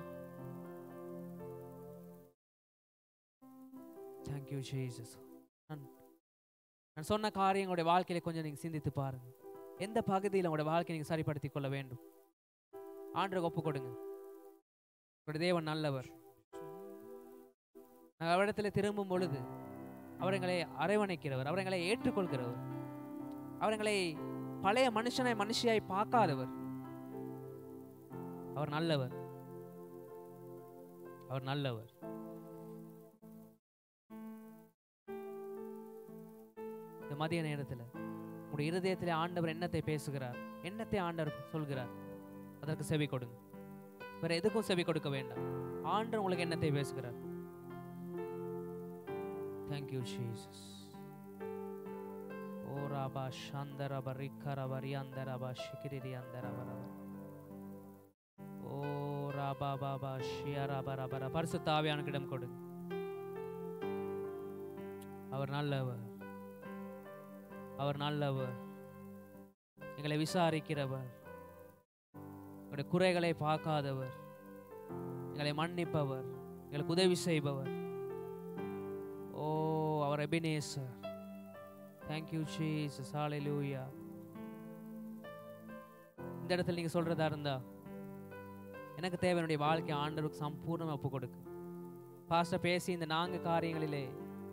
Thank you Jesus. நான் சொன்ன காரியங்களுடைய வாழ்க்கையில கொஞ்சம் நீங்க சிந்தித்து பாருங்க. எந்த பகுதியில் உங்களுடைய வாழ்க்கையை நீங்க சரிப்படுத்திக் கொள்ள வேண்டும், ஆண்டவருக்கு ஒப்பு கொடுங்க. உங்களுடைய தேவன் நல்லவர். நாங்கள் அவரிடத்தில் திரும்பும் பொழுது அவர் எங்களை அரவணைக்கிறவர், அவர் எங்களை ஏற்றுக்கொள்கிறவர், அவர் எங்களை பழைய மனுஷியாய் பார்க்காதவர். அவர் நல்லவர், அவர் நல்லவர். இந்த மதிய நேரத்தில் உங்களுடைய இருதயத்திலே ஆண்டவர் என்னத்தை பேசுகிறார், என்னத்தை ஆண்டவர் சொல்கிறார், அதற்கு செவி கொடுங்க. வேற எதுக்கும் செவி கொடுக்க வேண்டாம். ஆண்டவர் உங்களுக்கு என்னத்தை பேசுகிறார். Thank you Jesus. O Rabba Shandara Barikara Variandara Bashikiri Andara Barava. O Rabba Baba Shiara Barabara. பரிசுத்த ஆவியானவரிடம் கொடுங்க. அவர் நல்லவர், அவர் நல்லவர், எங்களை விசாரிக்கிறவர், எங்களுடைய குறைகளை பார்க்காதவர், எங்களை மன்னிப்பவர், எங்களுக்கு உதவி செய்பவர். ஓ அவர் Ebenezer. Thank you Jesus. Hallelujah. இந்த இடத்துல நீங்க சொல்றதா இருந்தா, எனக்கு தேவையான வாழ்க்கை ஆண்டவருக்கு சம்பூர்ணமா ஒப்பு கொடுக்கு. பாஸ்டர் பேசி இந்த 4 காரியங்களிலே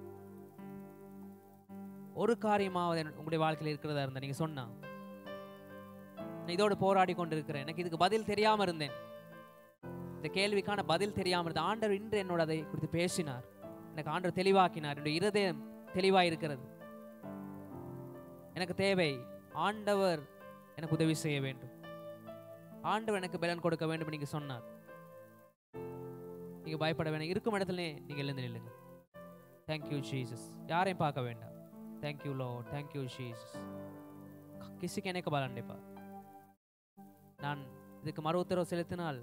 ஒரு காரியமாவது உங்களுடைய வாழ்க்கையில் இருக்கிறதா இருந்தா நீங்க சொன்னா, நான் இதோடு போராடி கொண்டிருக்கிறேன், எனக்கு இதுக்கு பதில் தெரியாம இருந்தேன், இந்த கேள்விக்கான பதில் தெரியாம இருந்தேன், ஆண்டவர் இன்று என்னோட அதை குறித்து பேசினார், எனக்கு ஆண்டவர் தெளிவாக்கினார், என்னுடைய இருதயம் தெளிவாக இருக்கிறது, எனக்கு தேவை ஆண்டவர் எனக்கு உதவி செய்ய வேண்டும், ஆண்டவர் எனக்கு பலன் கொடுக்க வேண்டும் நீங்க சொன்னார். நீங்க பயப்பட வேண்டாம், இருக்கும் இடத்துல நீங்க எழுந்து நில்லுங்க. Thank you Jesus. யாரையும் பார்க்க வேண்டாம். Thank you Lord, thank you Jesus. किसी कहने का बाल पा நான் இதுக்கு மறு உத்தரவு செலுத்தினால்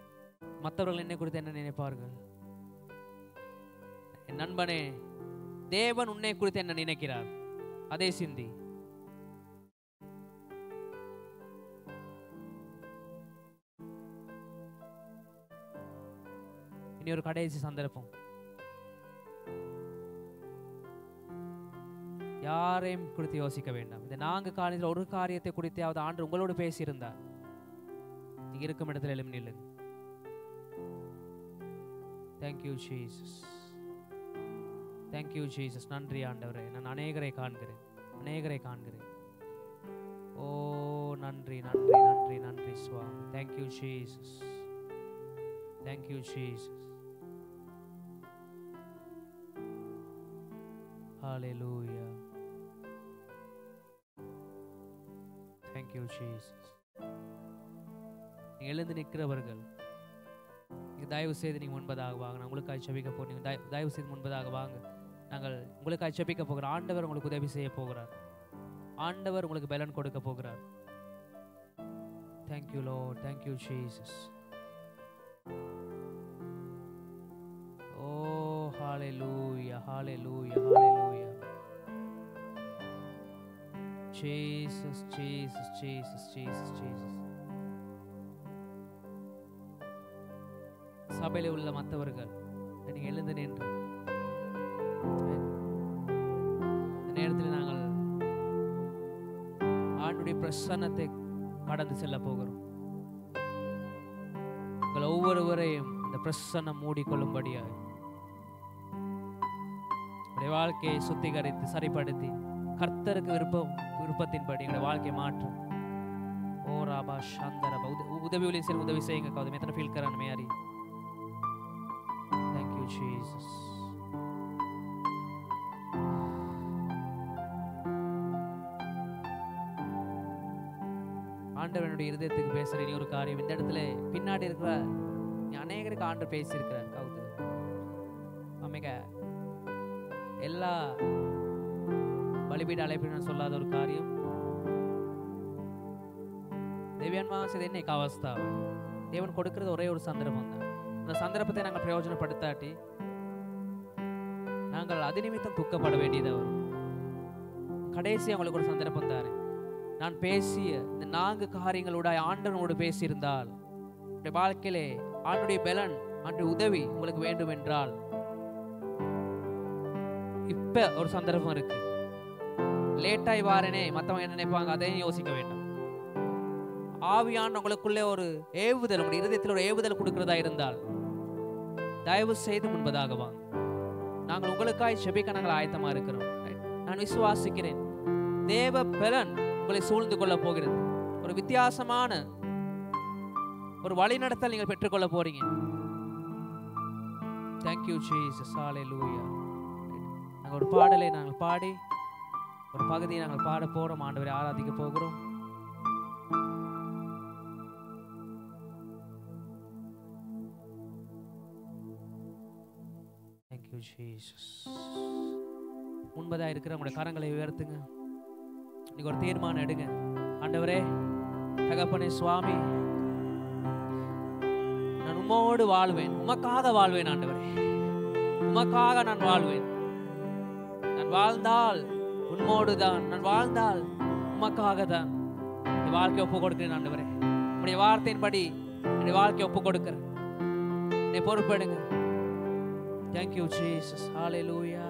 மற்றவர்கள் என்னை குறித்து என்ன நினைப்பார்கள்? என் நண்பனே, தேவன் உன்னை குறித்து என்ன நினைக்கிறார், அதை சிந்தி. இனி ஒரு கடைசி சந்தர்ப்பம். யாரையும் குறித்து யோசிக்க வேண்டாம். இந்த 4 காரியத்தில் ஒரு காரியத்தை குறித்தாவது ஆண்டு உங்களோடு பேசியிருந்தார், நீங்க இருக்கும் இடத்துல எழும்பி நில்லுங்க. Thank you Jesus, thank you Jesus. நன்றி ஆண்டவரே, நான் அநேகரை காண்கிறேன். ஓ நன்றி நன்றி நன்றி நன்றி சுவாமி. Thank you Jesus, thank you Jesus. Hallelujah. Thank you Jesus. நீங்கள் எழுந்து நிற்கிறவர்கள், நீங்கள் தயவு செய்து நீங்கள் முன்பதாக வாங்க. நான் உங்களுக்காக ஜெபிக்க போகிறேன். நீங்கள் தயவு செய்து முன்பதாக வாங்க. நாங்கள் உங்களுக்காக ஜெபிக்க போகிறோம். ஆண்டவர் உங்களுக்கு உதவி செய்ய போகிறார். ஆண்டவர் உங்களுக்கு பலன் கொடுக்க போகிறார். Thank you Lord. Thank you Jesus. Oh hallelujah, hallelujah, hallelujah. Jesus, Jesus, Jesus, Jesus, Jesus. சபையிலே உள்ள மற்றவர்கள் நீங்கள் எழுந்து நின்று இந்த நேரத்தில் நாங்கள் ஆண்டுடைய பிரசன்னத்தை கடந்து செல்ல போகிறோம். உங்கள் ஒவ்வொருவரையும் இந்த பிரசன்னம் மூடிக்கொள்ளும்படியாக உங்களுடைய வாழ்க்கையை சுத்திகரித்து சரிப்படுத்தி கர்த்தருக்கு விருப்பத்தின்படி எங்களுடைய வாழ்க்கையை மாற்றும். ஓ ராபா சாந்தரபா. உதவி ஊழியர் உதவி செய்யுங்க. கவுதம் எத்தனை ஃபீல் கரான் மேரி. Thank you Jesus. ஆண்டவனுடைய இருதயத்துக்கு பேசுற நீ ஒரு காரியம். இந்த இடத்துல பின்னாடி இருக்கிற அநேகருக்கு ஆண்டவர் பேசியிருக்கிறார். கவுது அம்மைக எல்லா பலிபீட அழைப்பு நான் சொல்லாத ஒரு காரியம். தேவியன்மாசது என்ன அவஸ்தா. தேவன் கொடுக்கிறது ஒரே ஒரு சந்தர்ப்பம் தான். அந்த சந்தர்ப்பத்தை நாங்கள் பிரயோஜனப்படுத்தாட்டி நாங்கள் அது நிமித்தம் துக்கப்பட வேண்டியதாக வரும். கடைசி அவங்களுக்கு ஒரு சந்தர்ப்பம் தாரு. நான் பேசிய இந்த 4 காரியங்களோட ஆண்டவனோடு பேசியிருந்தால் உங்களுடைய வாழ்க்கையிலே ஆண்டுடைய பலன், ஆண்டுடைய உதவி உங்களுக்கு வேண்டும் என்றால் இப்ப ஒரு சந்தர்ப்பம் இருக்கு. லேட்டாய் வாரனே மற்றவங்க என்ன நினைப்பாங்க, அதையும் யோசிக்க வேண்டாம். ஆவியான உங்களுக்குள்ளே ஒரு ஏவுதல், உங்களுடைய இருதயத்தில் ஒரு ஏவுதல் கொடுக்கிறதா இருந்தால் தயவு செய்து முன்பதாக வாங்க. நாங்கள் உங்களுக்காய் ஜெபிக்க நாங்கள் ஆயத்தமா இருக்கிறோம். நான் விசுவாசிக்கிறேன் தேவ பலன் உங்களை சூழ்ந்து கொள்ள போகிறது. ஒரு வித்தியாசமான ஒரு வழிநடத்தல் நீங்கள் பெற்றுக்கொள்ள போறீங்க. Thank you Jesus. Hallelujah. நாங்கள் ஒரு பாடலை நாங்கள் பாடி ஒரு பகுதியை நாங்கள் பாட போறோம். ஆண்டவரை ஆராதிக்க போகிறோம். Thank you Jesus. முன்பதா இருக்கிற உங்களுடைய கரங்களை உயர்த்துங்க. நீங்க ஒரு தீர்மானம் எடுங்க. ஆண்டவரே, தகப்பனே, சுவாமி, நான் உம்மோடு வாழ்வேன், உமக்காக வாழ்வேன். ஆண்டவரே, உமக்காக நான் வாழ்வேன். நான் வாழ்ந்தால் உம்மோடு தான், நான் வாழ்ந்தால் உமக்காக தான். என் வாழ்க்கையை ஒப்பு கொடுக்கிறேன். ஆண்டவரே, உம்முடைய வார்த்தையின்படி என்னுடைய வாழ்க்கையை ஒப்பு கொடுக்கிறேன். என்னை பொறுப்பெடுங்க. Thank you Jesus. Hallelujah.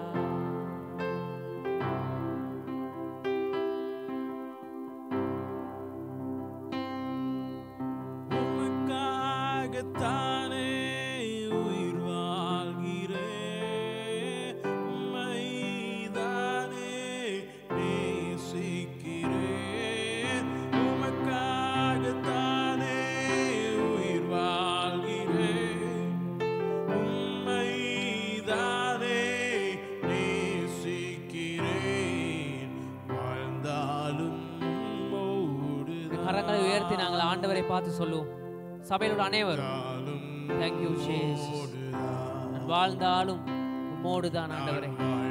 உமக்காகத்தானே உயிர் வாழ்கிறேன், உம்மைதானே நேசிக்கிறேன். உமக்காகத்தானே உயிர் வாழ்கிறேன், உம்மைதானே நேசிக்கிறேன். வாழ்ந்தாலும் கரங்களை உயர்த்தி நாங்கள் ஆண்டவரை பார்த்து சொல்லுவோம். சபையிலுள்ள அனைவரும் Thank you Jesus. நான் வாழ்ந்தாலும் உம்மோடு தான் ஆண்டவரே.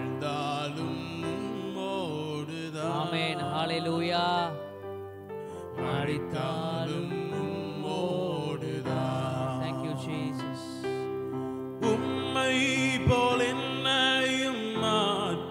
ஆமென். ஹalleluya. மரித்தாலும் உம்மோடு தான். Thank you Jesus. உம்மை போல் என்னையும் மாற்ற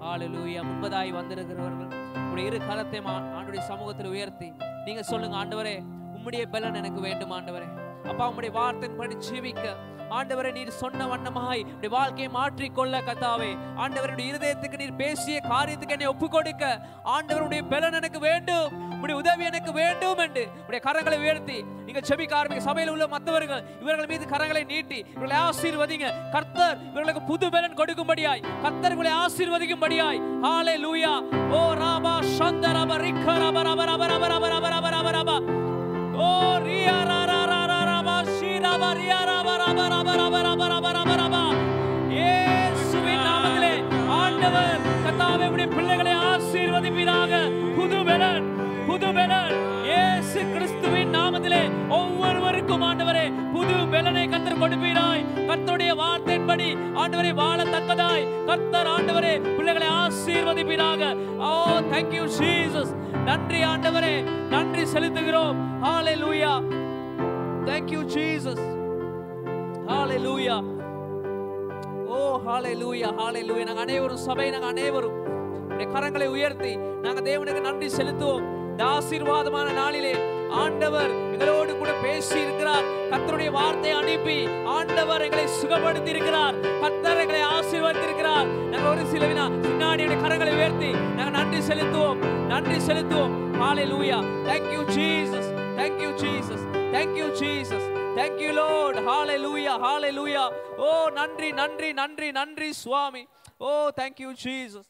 ஹalleluya. முன்பதாய் வந்திருக்கிறவர்கள் உடைய இரு கரத்தை ஆண்டவருடைய சமூகத்தில் உயர்த்தி நீங்க சொல்லுங்க, ஆண்டவரே உம்முடைய பலன் எனக்கு வேண்டும் ஆண்டவரே. அப்பா உம்முடைய வார்த்தையின்படி ஜீவிக்க ஆண்டவரே நீர் சொன்ன வண்ணமாய் உடைய வாழ்க்கையை மாற்றிக்கொள்ள கர்த்தாவே ஆண்டவருடைய இருதயத்துக்கு நீர் பேசிய காரியத்துக்கு என்னை ஒப்புக் கொடுக்க ஆண்டவருடைய பலன் எனக்கு வேண்டும், உடைய உதவி எனக்கு வேண்டும் என்று உடைய கரங்களை உயர்த்தி நீங்க ஜெபிக்க ஆரம்பிக்க. சபையில் உள்ள மற்றவர்கள் இவர்கள் மீது கரங்களை நீட்டி இவர்களை ஆசீர்வதிங்க. கர்த்தர் இவர்களுக்கு புது பலன் கொடுக்கும்படியாய், கர்த்தர் இவர்களை ஆசீர்வதிக்கும்படியாய். ஹalleluya. ஓ ராபா சந்தரப ரிக்கரப ரப ரப ரப ரப ரப ரப ரப ரப ஓ ரியா ரா ரா ரா ரா ரபா ஷீரப ரியா ரப ரப ரப ரப ரப ரப ரப ரப இயேசுவின் நாமத்திலே ஆண்டவர் கர்த்தாவே உம்முடைய பிள்ளைகளை ஆசீர்வதிப்பீராக. புது பலன், புது பலன் இயேசு கிறிஸ்துவின் நாமத்திலே ஒவ்வொருவருக்கும் ஆண்டவரே புது பலனை கர்த்தர் கொடுப்பீராய். கர்த்தருடைய வார்த்தையின்படி ஆண்டவரே வாழத்தக்கதாய் கர்த்தர் ஆண்டவரே பிள்ளைகளை ஆசீர்வதிப்பீராக. ஓ thank you Jesus. நன்றி ஆண்டவரே, நன்றி செலுத்துகிறோம். ஹalleluya. thank you Jesus. ஹalleluya. ஓ ஹalleluya, ஹalleluya. நாங்கள் அனைவரும் சபை, நாங்கள் அனைவரும் உடைய கரங்களை உயர்த்தி நாங்கள் தேவனுக்கு நன்றி செலுத்துவோம். இந்த ஆசீர்வாதமான நாளிலே ஆண்டவர் எங்களோடு கூட பேசி இருக்கிறார். கர்த்தருடைய வார்த்தையை அனுப்பி ஆண்டவர் எங்களை சுகப்படுத்தி இருக்கிறார். கர்த்தர் எங்களை ஆசீர்வதித்து இருக்கிறார். நாங்கள் ஒரு சில வினாடியுடைய கரங்களை உயர்த்தி நாங்கள் நன்றி செலுத்துவோம், நன்றி செலுத்துவோம். ஹalleluya. thank you Jesus, thank you Jesus, thank you Jesus, thank you Lord. hallelujah, hallelujah. ஓ நன்றி நன்றி நன்றி நன்றி சுவாமி. ஓ thank you Jesus.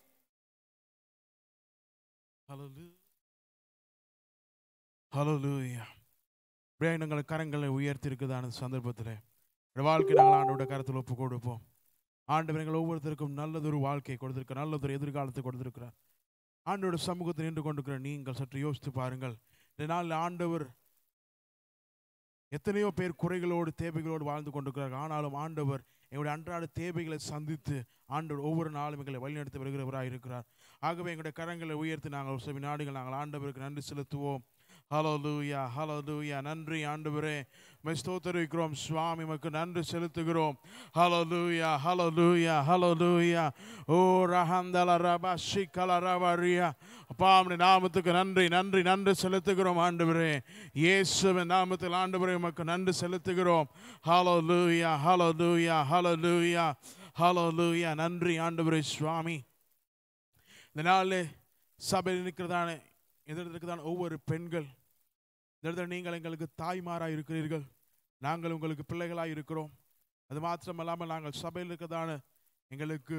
Hallelujah. Hallelujah. நாங்கள் கரங்களை உயர்த்தி இருக்குதான சந்தர்ப்பத்தில் வாழ்க்கை நாங்கள் ஆண்டோட கரத்தில் ஒப்பு கொடுப்போம். ஆண்டவர் எங்கள் ஒவ்வொருத்தருக்கும் நல்லதொரு வாழ்க்கையை கொடுத்திருக்கிறார், நல்லதொரு எதிர்காலத்தை கொடுத்திருக்கிறார். ஆண்டோட சமூகத்தில் நின்று கொண்டிருக்கிற நீங்கள் சற்று யோசித்து பாருங்கள். இந்த நாளில் ஆண்டவர் எத்தனையோ பேர் குறைகளோடு தேவைகளோடு வாழ்ந்து கொண்டிருக்கிறார்கள். ஆனாலும் ஆண்டவர் எங்களுடைய அன்றாட தேவைகளை சந்தித்து ஆண்டவர் ஒவ்வொரு நாளும் எங்களை வழிநடத்தி வருகிறவராக இருக்கிறார். ஆகவே எங்களுடைய கரங்களை உயர்த்தி நாங்கள் ஒரு சில வினாடிகள் நாங்கள் ஆண்டவருக்கு நன்றி செலுத்துவோம். ஹalleluya, ஹalleluya. நன்றி ஆண்டவரே, உம்மை ஸ்தோத்திரிக்கிறோம் சுவாமி, உமக்கு நன்றி செலுத்துகிறோம். ஹalleluya, ஹalleluya, ஹalleluya. ஓ ரஹந்தல ரபஷி கலரவரியா. அப்பா உம்முடைய நாமத்துக்கு நன்றி நன்றி நன்றி செலுத்துகிறோம் ஆண்டவரே. இயேசுவின் நாமத்தில் ஆண்டவரே உமக்கு நன்றி செலுத்துகிறோம். ஹalleluya, ஹalleluya, ஹalleluya, ஹalleluya. நன்றி ஆண்டவரே சுவாமி. இந்த நாளிலே சபையில் இருக்கிறதான எதிர்க்கிறதான ஒவ்வொரு பெண்கள், நீங்கள் எங்களுக்கு தாய்மாராக இருக்கிறீர்கள், நாங்கள் உங்களுக்கு பிள்ளைகளாக இருக்கிறோம். அது மாத்திரமல்லாமல் நாங்கள் சபையில் இருக்கிறதான எங்களுக்கு,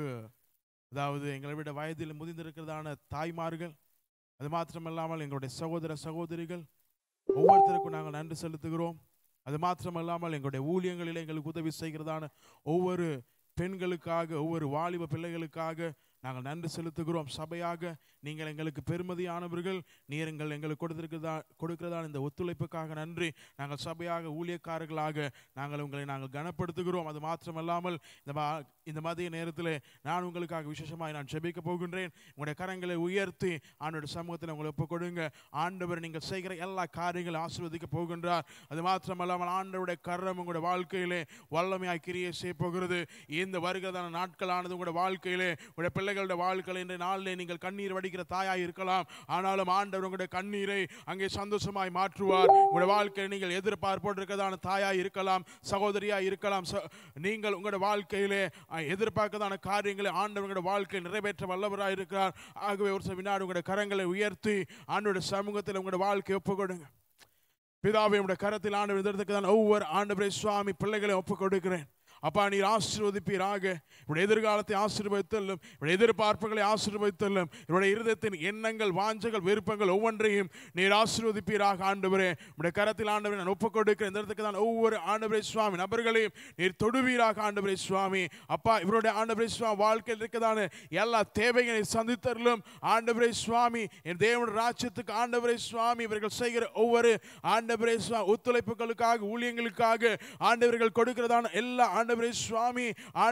அதாவது எங்களை விட வயதில் முதிர்ந்திருக்கிறதான தாய்மார்கள், அது மாத்திரமல்லாமல் எங்களுடைய சகோதர சகோதரிகள் ஒவ்வொருத்தருக்கும் நாங்கள் நன்றி செலுத்துகிறோம். அது மாத்திரமல்லாமல் எங்களுடைய ஊழியங்களில் எங்களுக்கு உதவி செய்கிறதான ஒவ்வொரு பெண்களுக்காக, ஒவ்வொரு வாலிப பிள்ளைகளுக்காக நாங்கள் நன்றி செலுத்துகிறோம். சபையாக நீங்கள் எங்களுக்கு பெருமதியானவர்கள். நீர் எங்களுக்கு கொடுக்கிறதான இந்த ஒத்துழைப்புக்காக நன்றி. நாங்கள் சபையாக ஊழியக்காரர்களாக நாங்கள் கனப்படுத்துகிறோம். அது மாத்திரமல்லாமல் இந்த மதிய நேரத்தில் நான் உங்களுக்காக விசேஷமாக நான் ஜெபிக்க போகின்றேன். உங்களுடைய கரங்களை உயர்த்தி ஆண்டவருடைய சமூகத்தில் உங்களை ஒப்புக் கொடுங்க. ஆண்டவர் நீங்கள் செய்கிற எல்லா காரியங்களும் ஆசீர்வதிக்க போகின்றார். அது மாத்திரமல்லாமல் ஆண்டவருடைய கரம் உங்களுடைய வாழ்க்கையிலே வல்லமையாய் கிரியை செய்ய போகிறது. இந்த வருகிறதான நாட்களானது உங்களுடைய வாழ்க்கையிலே, உங்களுடைய பிள்ளைகளுடைய வாழ்க்கையில் இன்றைய நாளிலே நீங்கள் கண்ணீர் வடிக்கிற தாயாய் இருக்கலாம். ஆனாலும் ஆண்டவர் உங்களுடைய கண்ணீரை அங்கே சந்தோஷமாய் மாற்றுவார். உங்களுடைய வாழ்க்கையில் நீங்கள் எதிர்பார்ப்போடு இருக்கிறதான தாயாய் இருக்கலாம், சகோதரியாய் இருக்கலாம். நீங்கள் உங்களுடைய வாழ்க்கையிலே எதிர்பார்க்கதான காரியங்களை ஆண்டவர் உங்களுடைய வாழ்க்கையை நிறைவேற்ற வல்லவராய் இருக்கிறார். ஆகவே ஒரு சில வினாடி உங்களுடைய கரங்களை உயர்த்தி ஆண்டவருடைய சமூகத்தில் உங்களுடைய வாழ்க்கையை ஒப்புக் கொடுங்க. பிதாவே, உங்களுடைய கரத்தில் ஆண்டவர் எதிர்த்துக்கு ஒவ்வொரு ஆண்டவரே சுவாமி பிள்ளைகளை ஒப்புக் கொடுக்கிறேன். அப்பா நீர் ஆசீர்வதிப்பீராக. இவருடைய எதிர்காலத்தை ஆசீர்வதித்தல்லும், இவருடைய எதிர்பார்ப்புகளை ஆசீர்வதித்தல்லும், இவருடைய இருதயத்தின் எண்ணங்கள், வாஞ்சைகள், விருப்பங்கள் ஒவ்வொன்றையும் நீர் ஆசீர்வதிப்பீராக. ஆண்டவரே, உடைய கரத்தில் ஆண்டவரே நான் ஒப்புக் கொடுக்கிறேன். இந்த இடத்துக்கு தான் ஒவ்வொரு ஆண்டவரே சுவாமி நபர்களையும் நீர் தொடுவீராக. ஆண்டவரே சுவாமி அப்பா இவருடைய ஆண்டவரே சுவாமி வாழ்க்கையில் இருக்கதான எல்லா தேவைகளை சந்தித்தரலும். ஆண்டவரே சுவாமி என் தேவனுடைய ராஜ்யத்துக்கு ஆண்டவரே சுவாமி இவர்கள் செய்கிற ஒவ்வொரு ஆண்டவரே சுவாமி ஒத்துழைப்புகளுக்காக, ஊழியங்களுக்காக ஆண்டவர்கள் கொடுக்கிறதான எல்லா ஆண்டவரே சுவாமி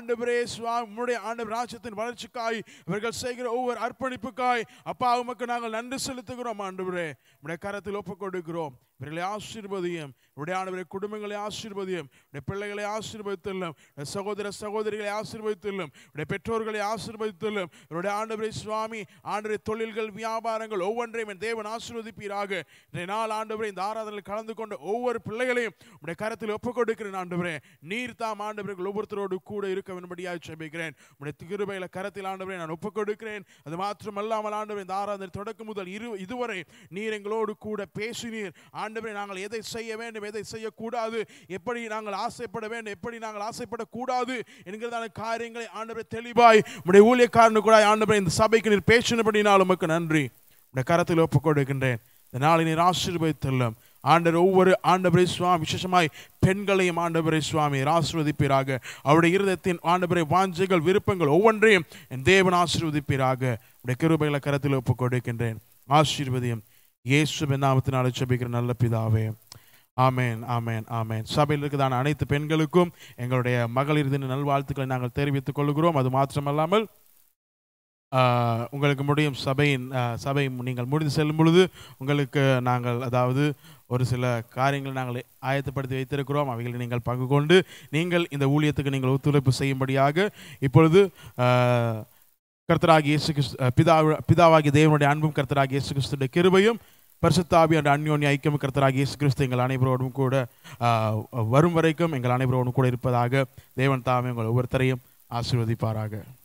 உம்முடைய ஆண்டவர் ராஜ்யத்தின் வளர்ச்சிக்காய் இவர்கள் செய்கிற ஒவ்வொரு அர்ப்பணிப்புக்காய் அப்பா உமக்கு நாங்கள் நன்றி செலுத்துகிறோம். ஆண்டவரே உம்முடைய கரத்தில் ஒப்புக் கொடுக்கிறோம். இவர்களை ஆசீர்வதியும். இவருடைய ஆண்டவரை குடும்பங்களை ஆசீர்வதியும். இவருடைய பிள்ளைகளை ஆசீர்வதித்துள்ளும். சகோதர சகோதரிகளை ஆசீர்வதித்துள்ளும். இவருடைய பெற்றோர்களை ஆசீர்வதித்துள்ளும். இவருடைய ஆண்டவரை சுவாமி ஆண்டவரை தொழில்கள் வியாபாரங்கள் ஒவ்வொன்றையும் என் தேவன் ஆசீர்வதிப்பீராக. இன்றைய நாள் ஆண்டவரை இந்த ஆராதனையில் கலந்து கொண்ட ஒவ்வொரு பிள்ளைகளையும் உடைய கரத்தில் ஒப்புக் கொடுக்கிறேன் ஆண்டவரே. நீர் தாம் ஆண்டவர்கள் ஒவ்வொருத்தரோடு கூட இருக்க வேண்டும்படியாக ஜெபிக்கிறேன். உடைய கிருபையில கரத்தில் ஆண்டவரை நான் ஒப்புக் கொடுக்கிறேன். அது மாத்திரமல்லாமல் ஆண்டவரை இந்த ஆராதனை தொடக்கம் முதல் இதுவரை நீர் எங்களோடு கூட பேசினீர் ஆண்டவரே. நாங்கள் எதை செய்ய வேண்டும், எதை செய்யக்கூடாது, எப்படி நாங்கள் ஆசைப்பட வேண்டும், எப்படி நாங்கள் ஆசைப்படக்கூடாது என்கிறதான காரியங்களை ஆண்டவரை தெளிவாய் உடைய ஊழியக்காரனு கூட ஆண்டவரை இந்த சபைக்கு நீர் பேசினபடினால் உமக்கு நன்றி. உடைய கரத்தில் ஒப்புக் கொடுக்கின்றேன். இந்த நாளை நீர் ஆசீர்வதித்துள்ளோம் ஆண்டவர். ஒவ்வொரு ஆண்டவரை சுவாமி விசேஷமாய் பெண்களையும் ஆண்டவரை சுவாமி ஆசீர்வதிப்பீராக. அவருடைய இருதயத்தின் ஆண்டவரை வாஞ்சைகள் விருப்பங்கள் ஒவ்வொன்றையும் என் தேவன் ஆசீர்வதிப்பீராக. உடைய கிருபைகளை கரத்தில் ஒப்புக் கொடுக்கின்றேன். ஆசீர்வதியும் இயேசுவின் நாமத்தினாலே ஜெபிக்கிற நல்ல பிதாவே. ஆமேன், ஆமேன், ஆமேன். சபையில் இருக்குதான அனைத்து பெண்களுக்கும் எங்களுடைய மகளிர் தின நல்வாழ்த்துக்களை நாங்கள் தெரிவித்துக் கொள்கிறோம். அது மாத்திரமல்லாமல் உங்களுக்கு முடியும் சபை நீங்கள் முடிந்து செல்லும் பொழுது உங்களுக்கு நாங்கள் அதாவது ஒரு சில காரியங்கள் நாங்கள் ஆயத்தப்படுத்தி வைத்திருக்கிறோம். அவைகளை நீங்கள் பங்கு கொண்டு நீங்கள் இந்த ஊழியத்துக்கு நீங்கள் ஒத்துழைப்பு செய்யும்படியாக இப்பொழுது கர்த்தராகிய இயேசு கிறிஸ்து பிதாவாகிய தேவனுடைய அன்பும் கர்த்தராகிய இயேசு கிறிஸ்துடைய கிருபையும் பரிசுத்த ஆவியானவருடைய அந்யோன்ய ஐக்கியம் கர்த்தராகிய இயேசு கிறிஸ்து எங்கள் அனைவரோடும் கூட வரும் வரைக்கும் எங்கள் அனைவரோடும் கூட இருப்பதாக தேவன் தாமே உங்கள் ஒவ்வொருத்தரையும் ஆசீர்வதிப்பாராக.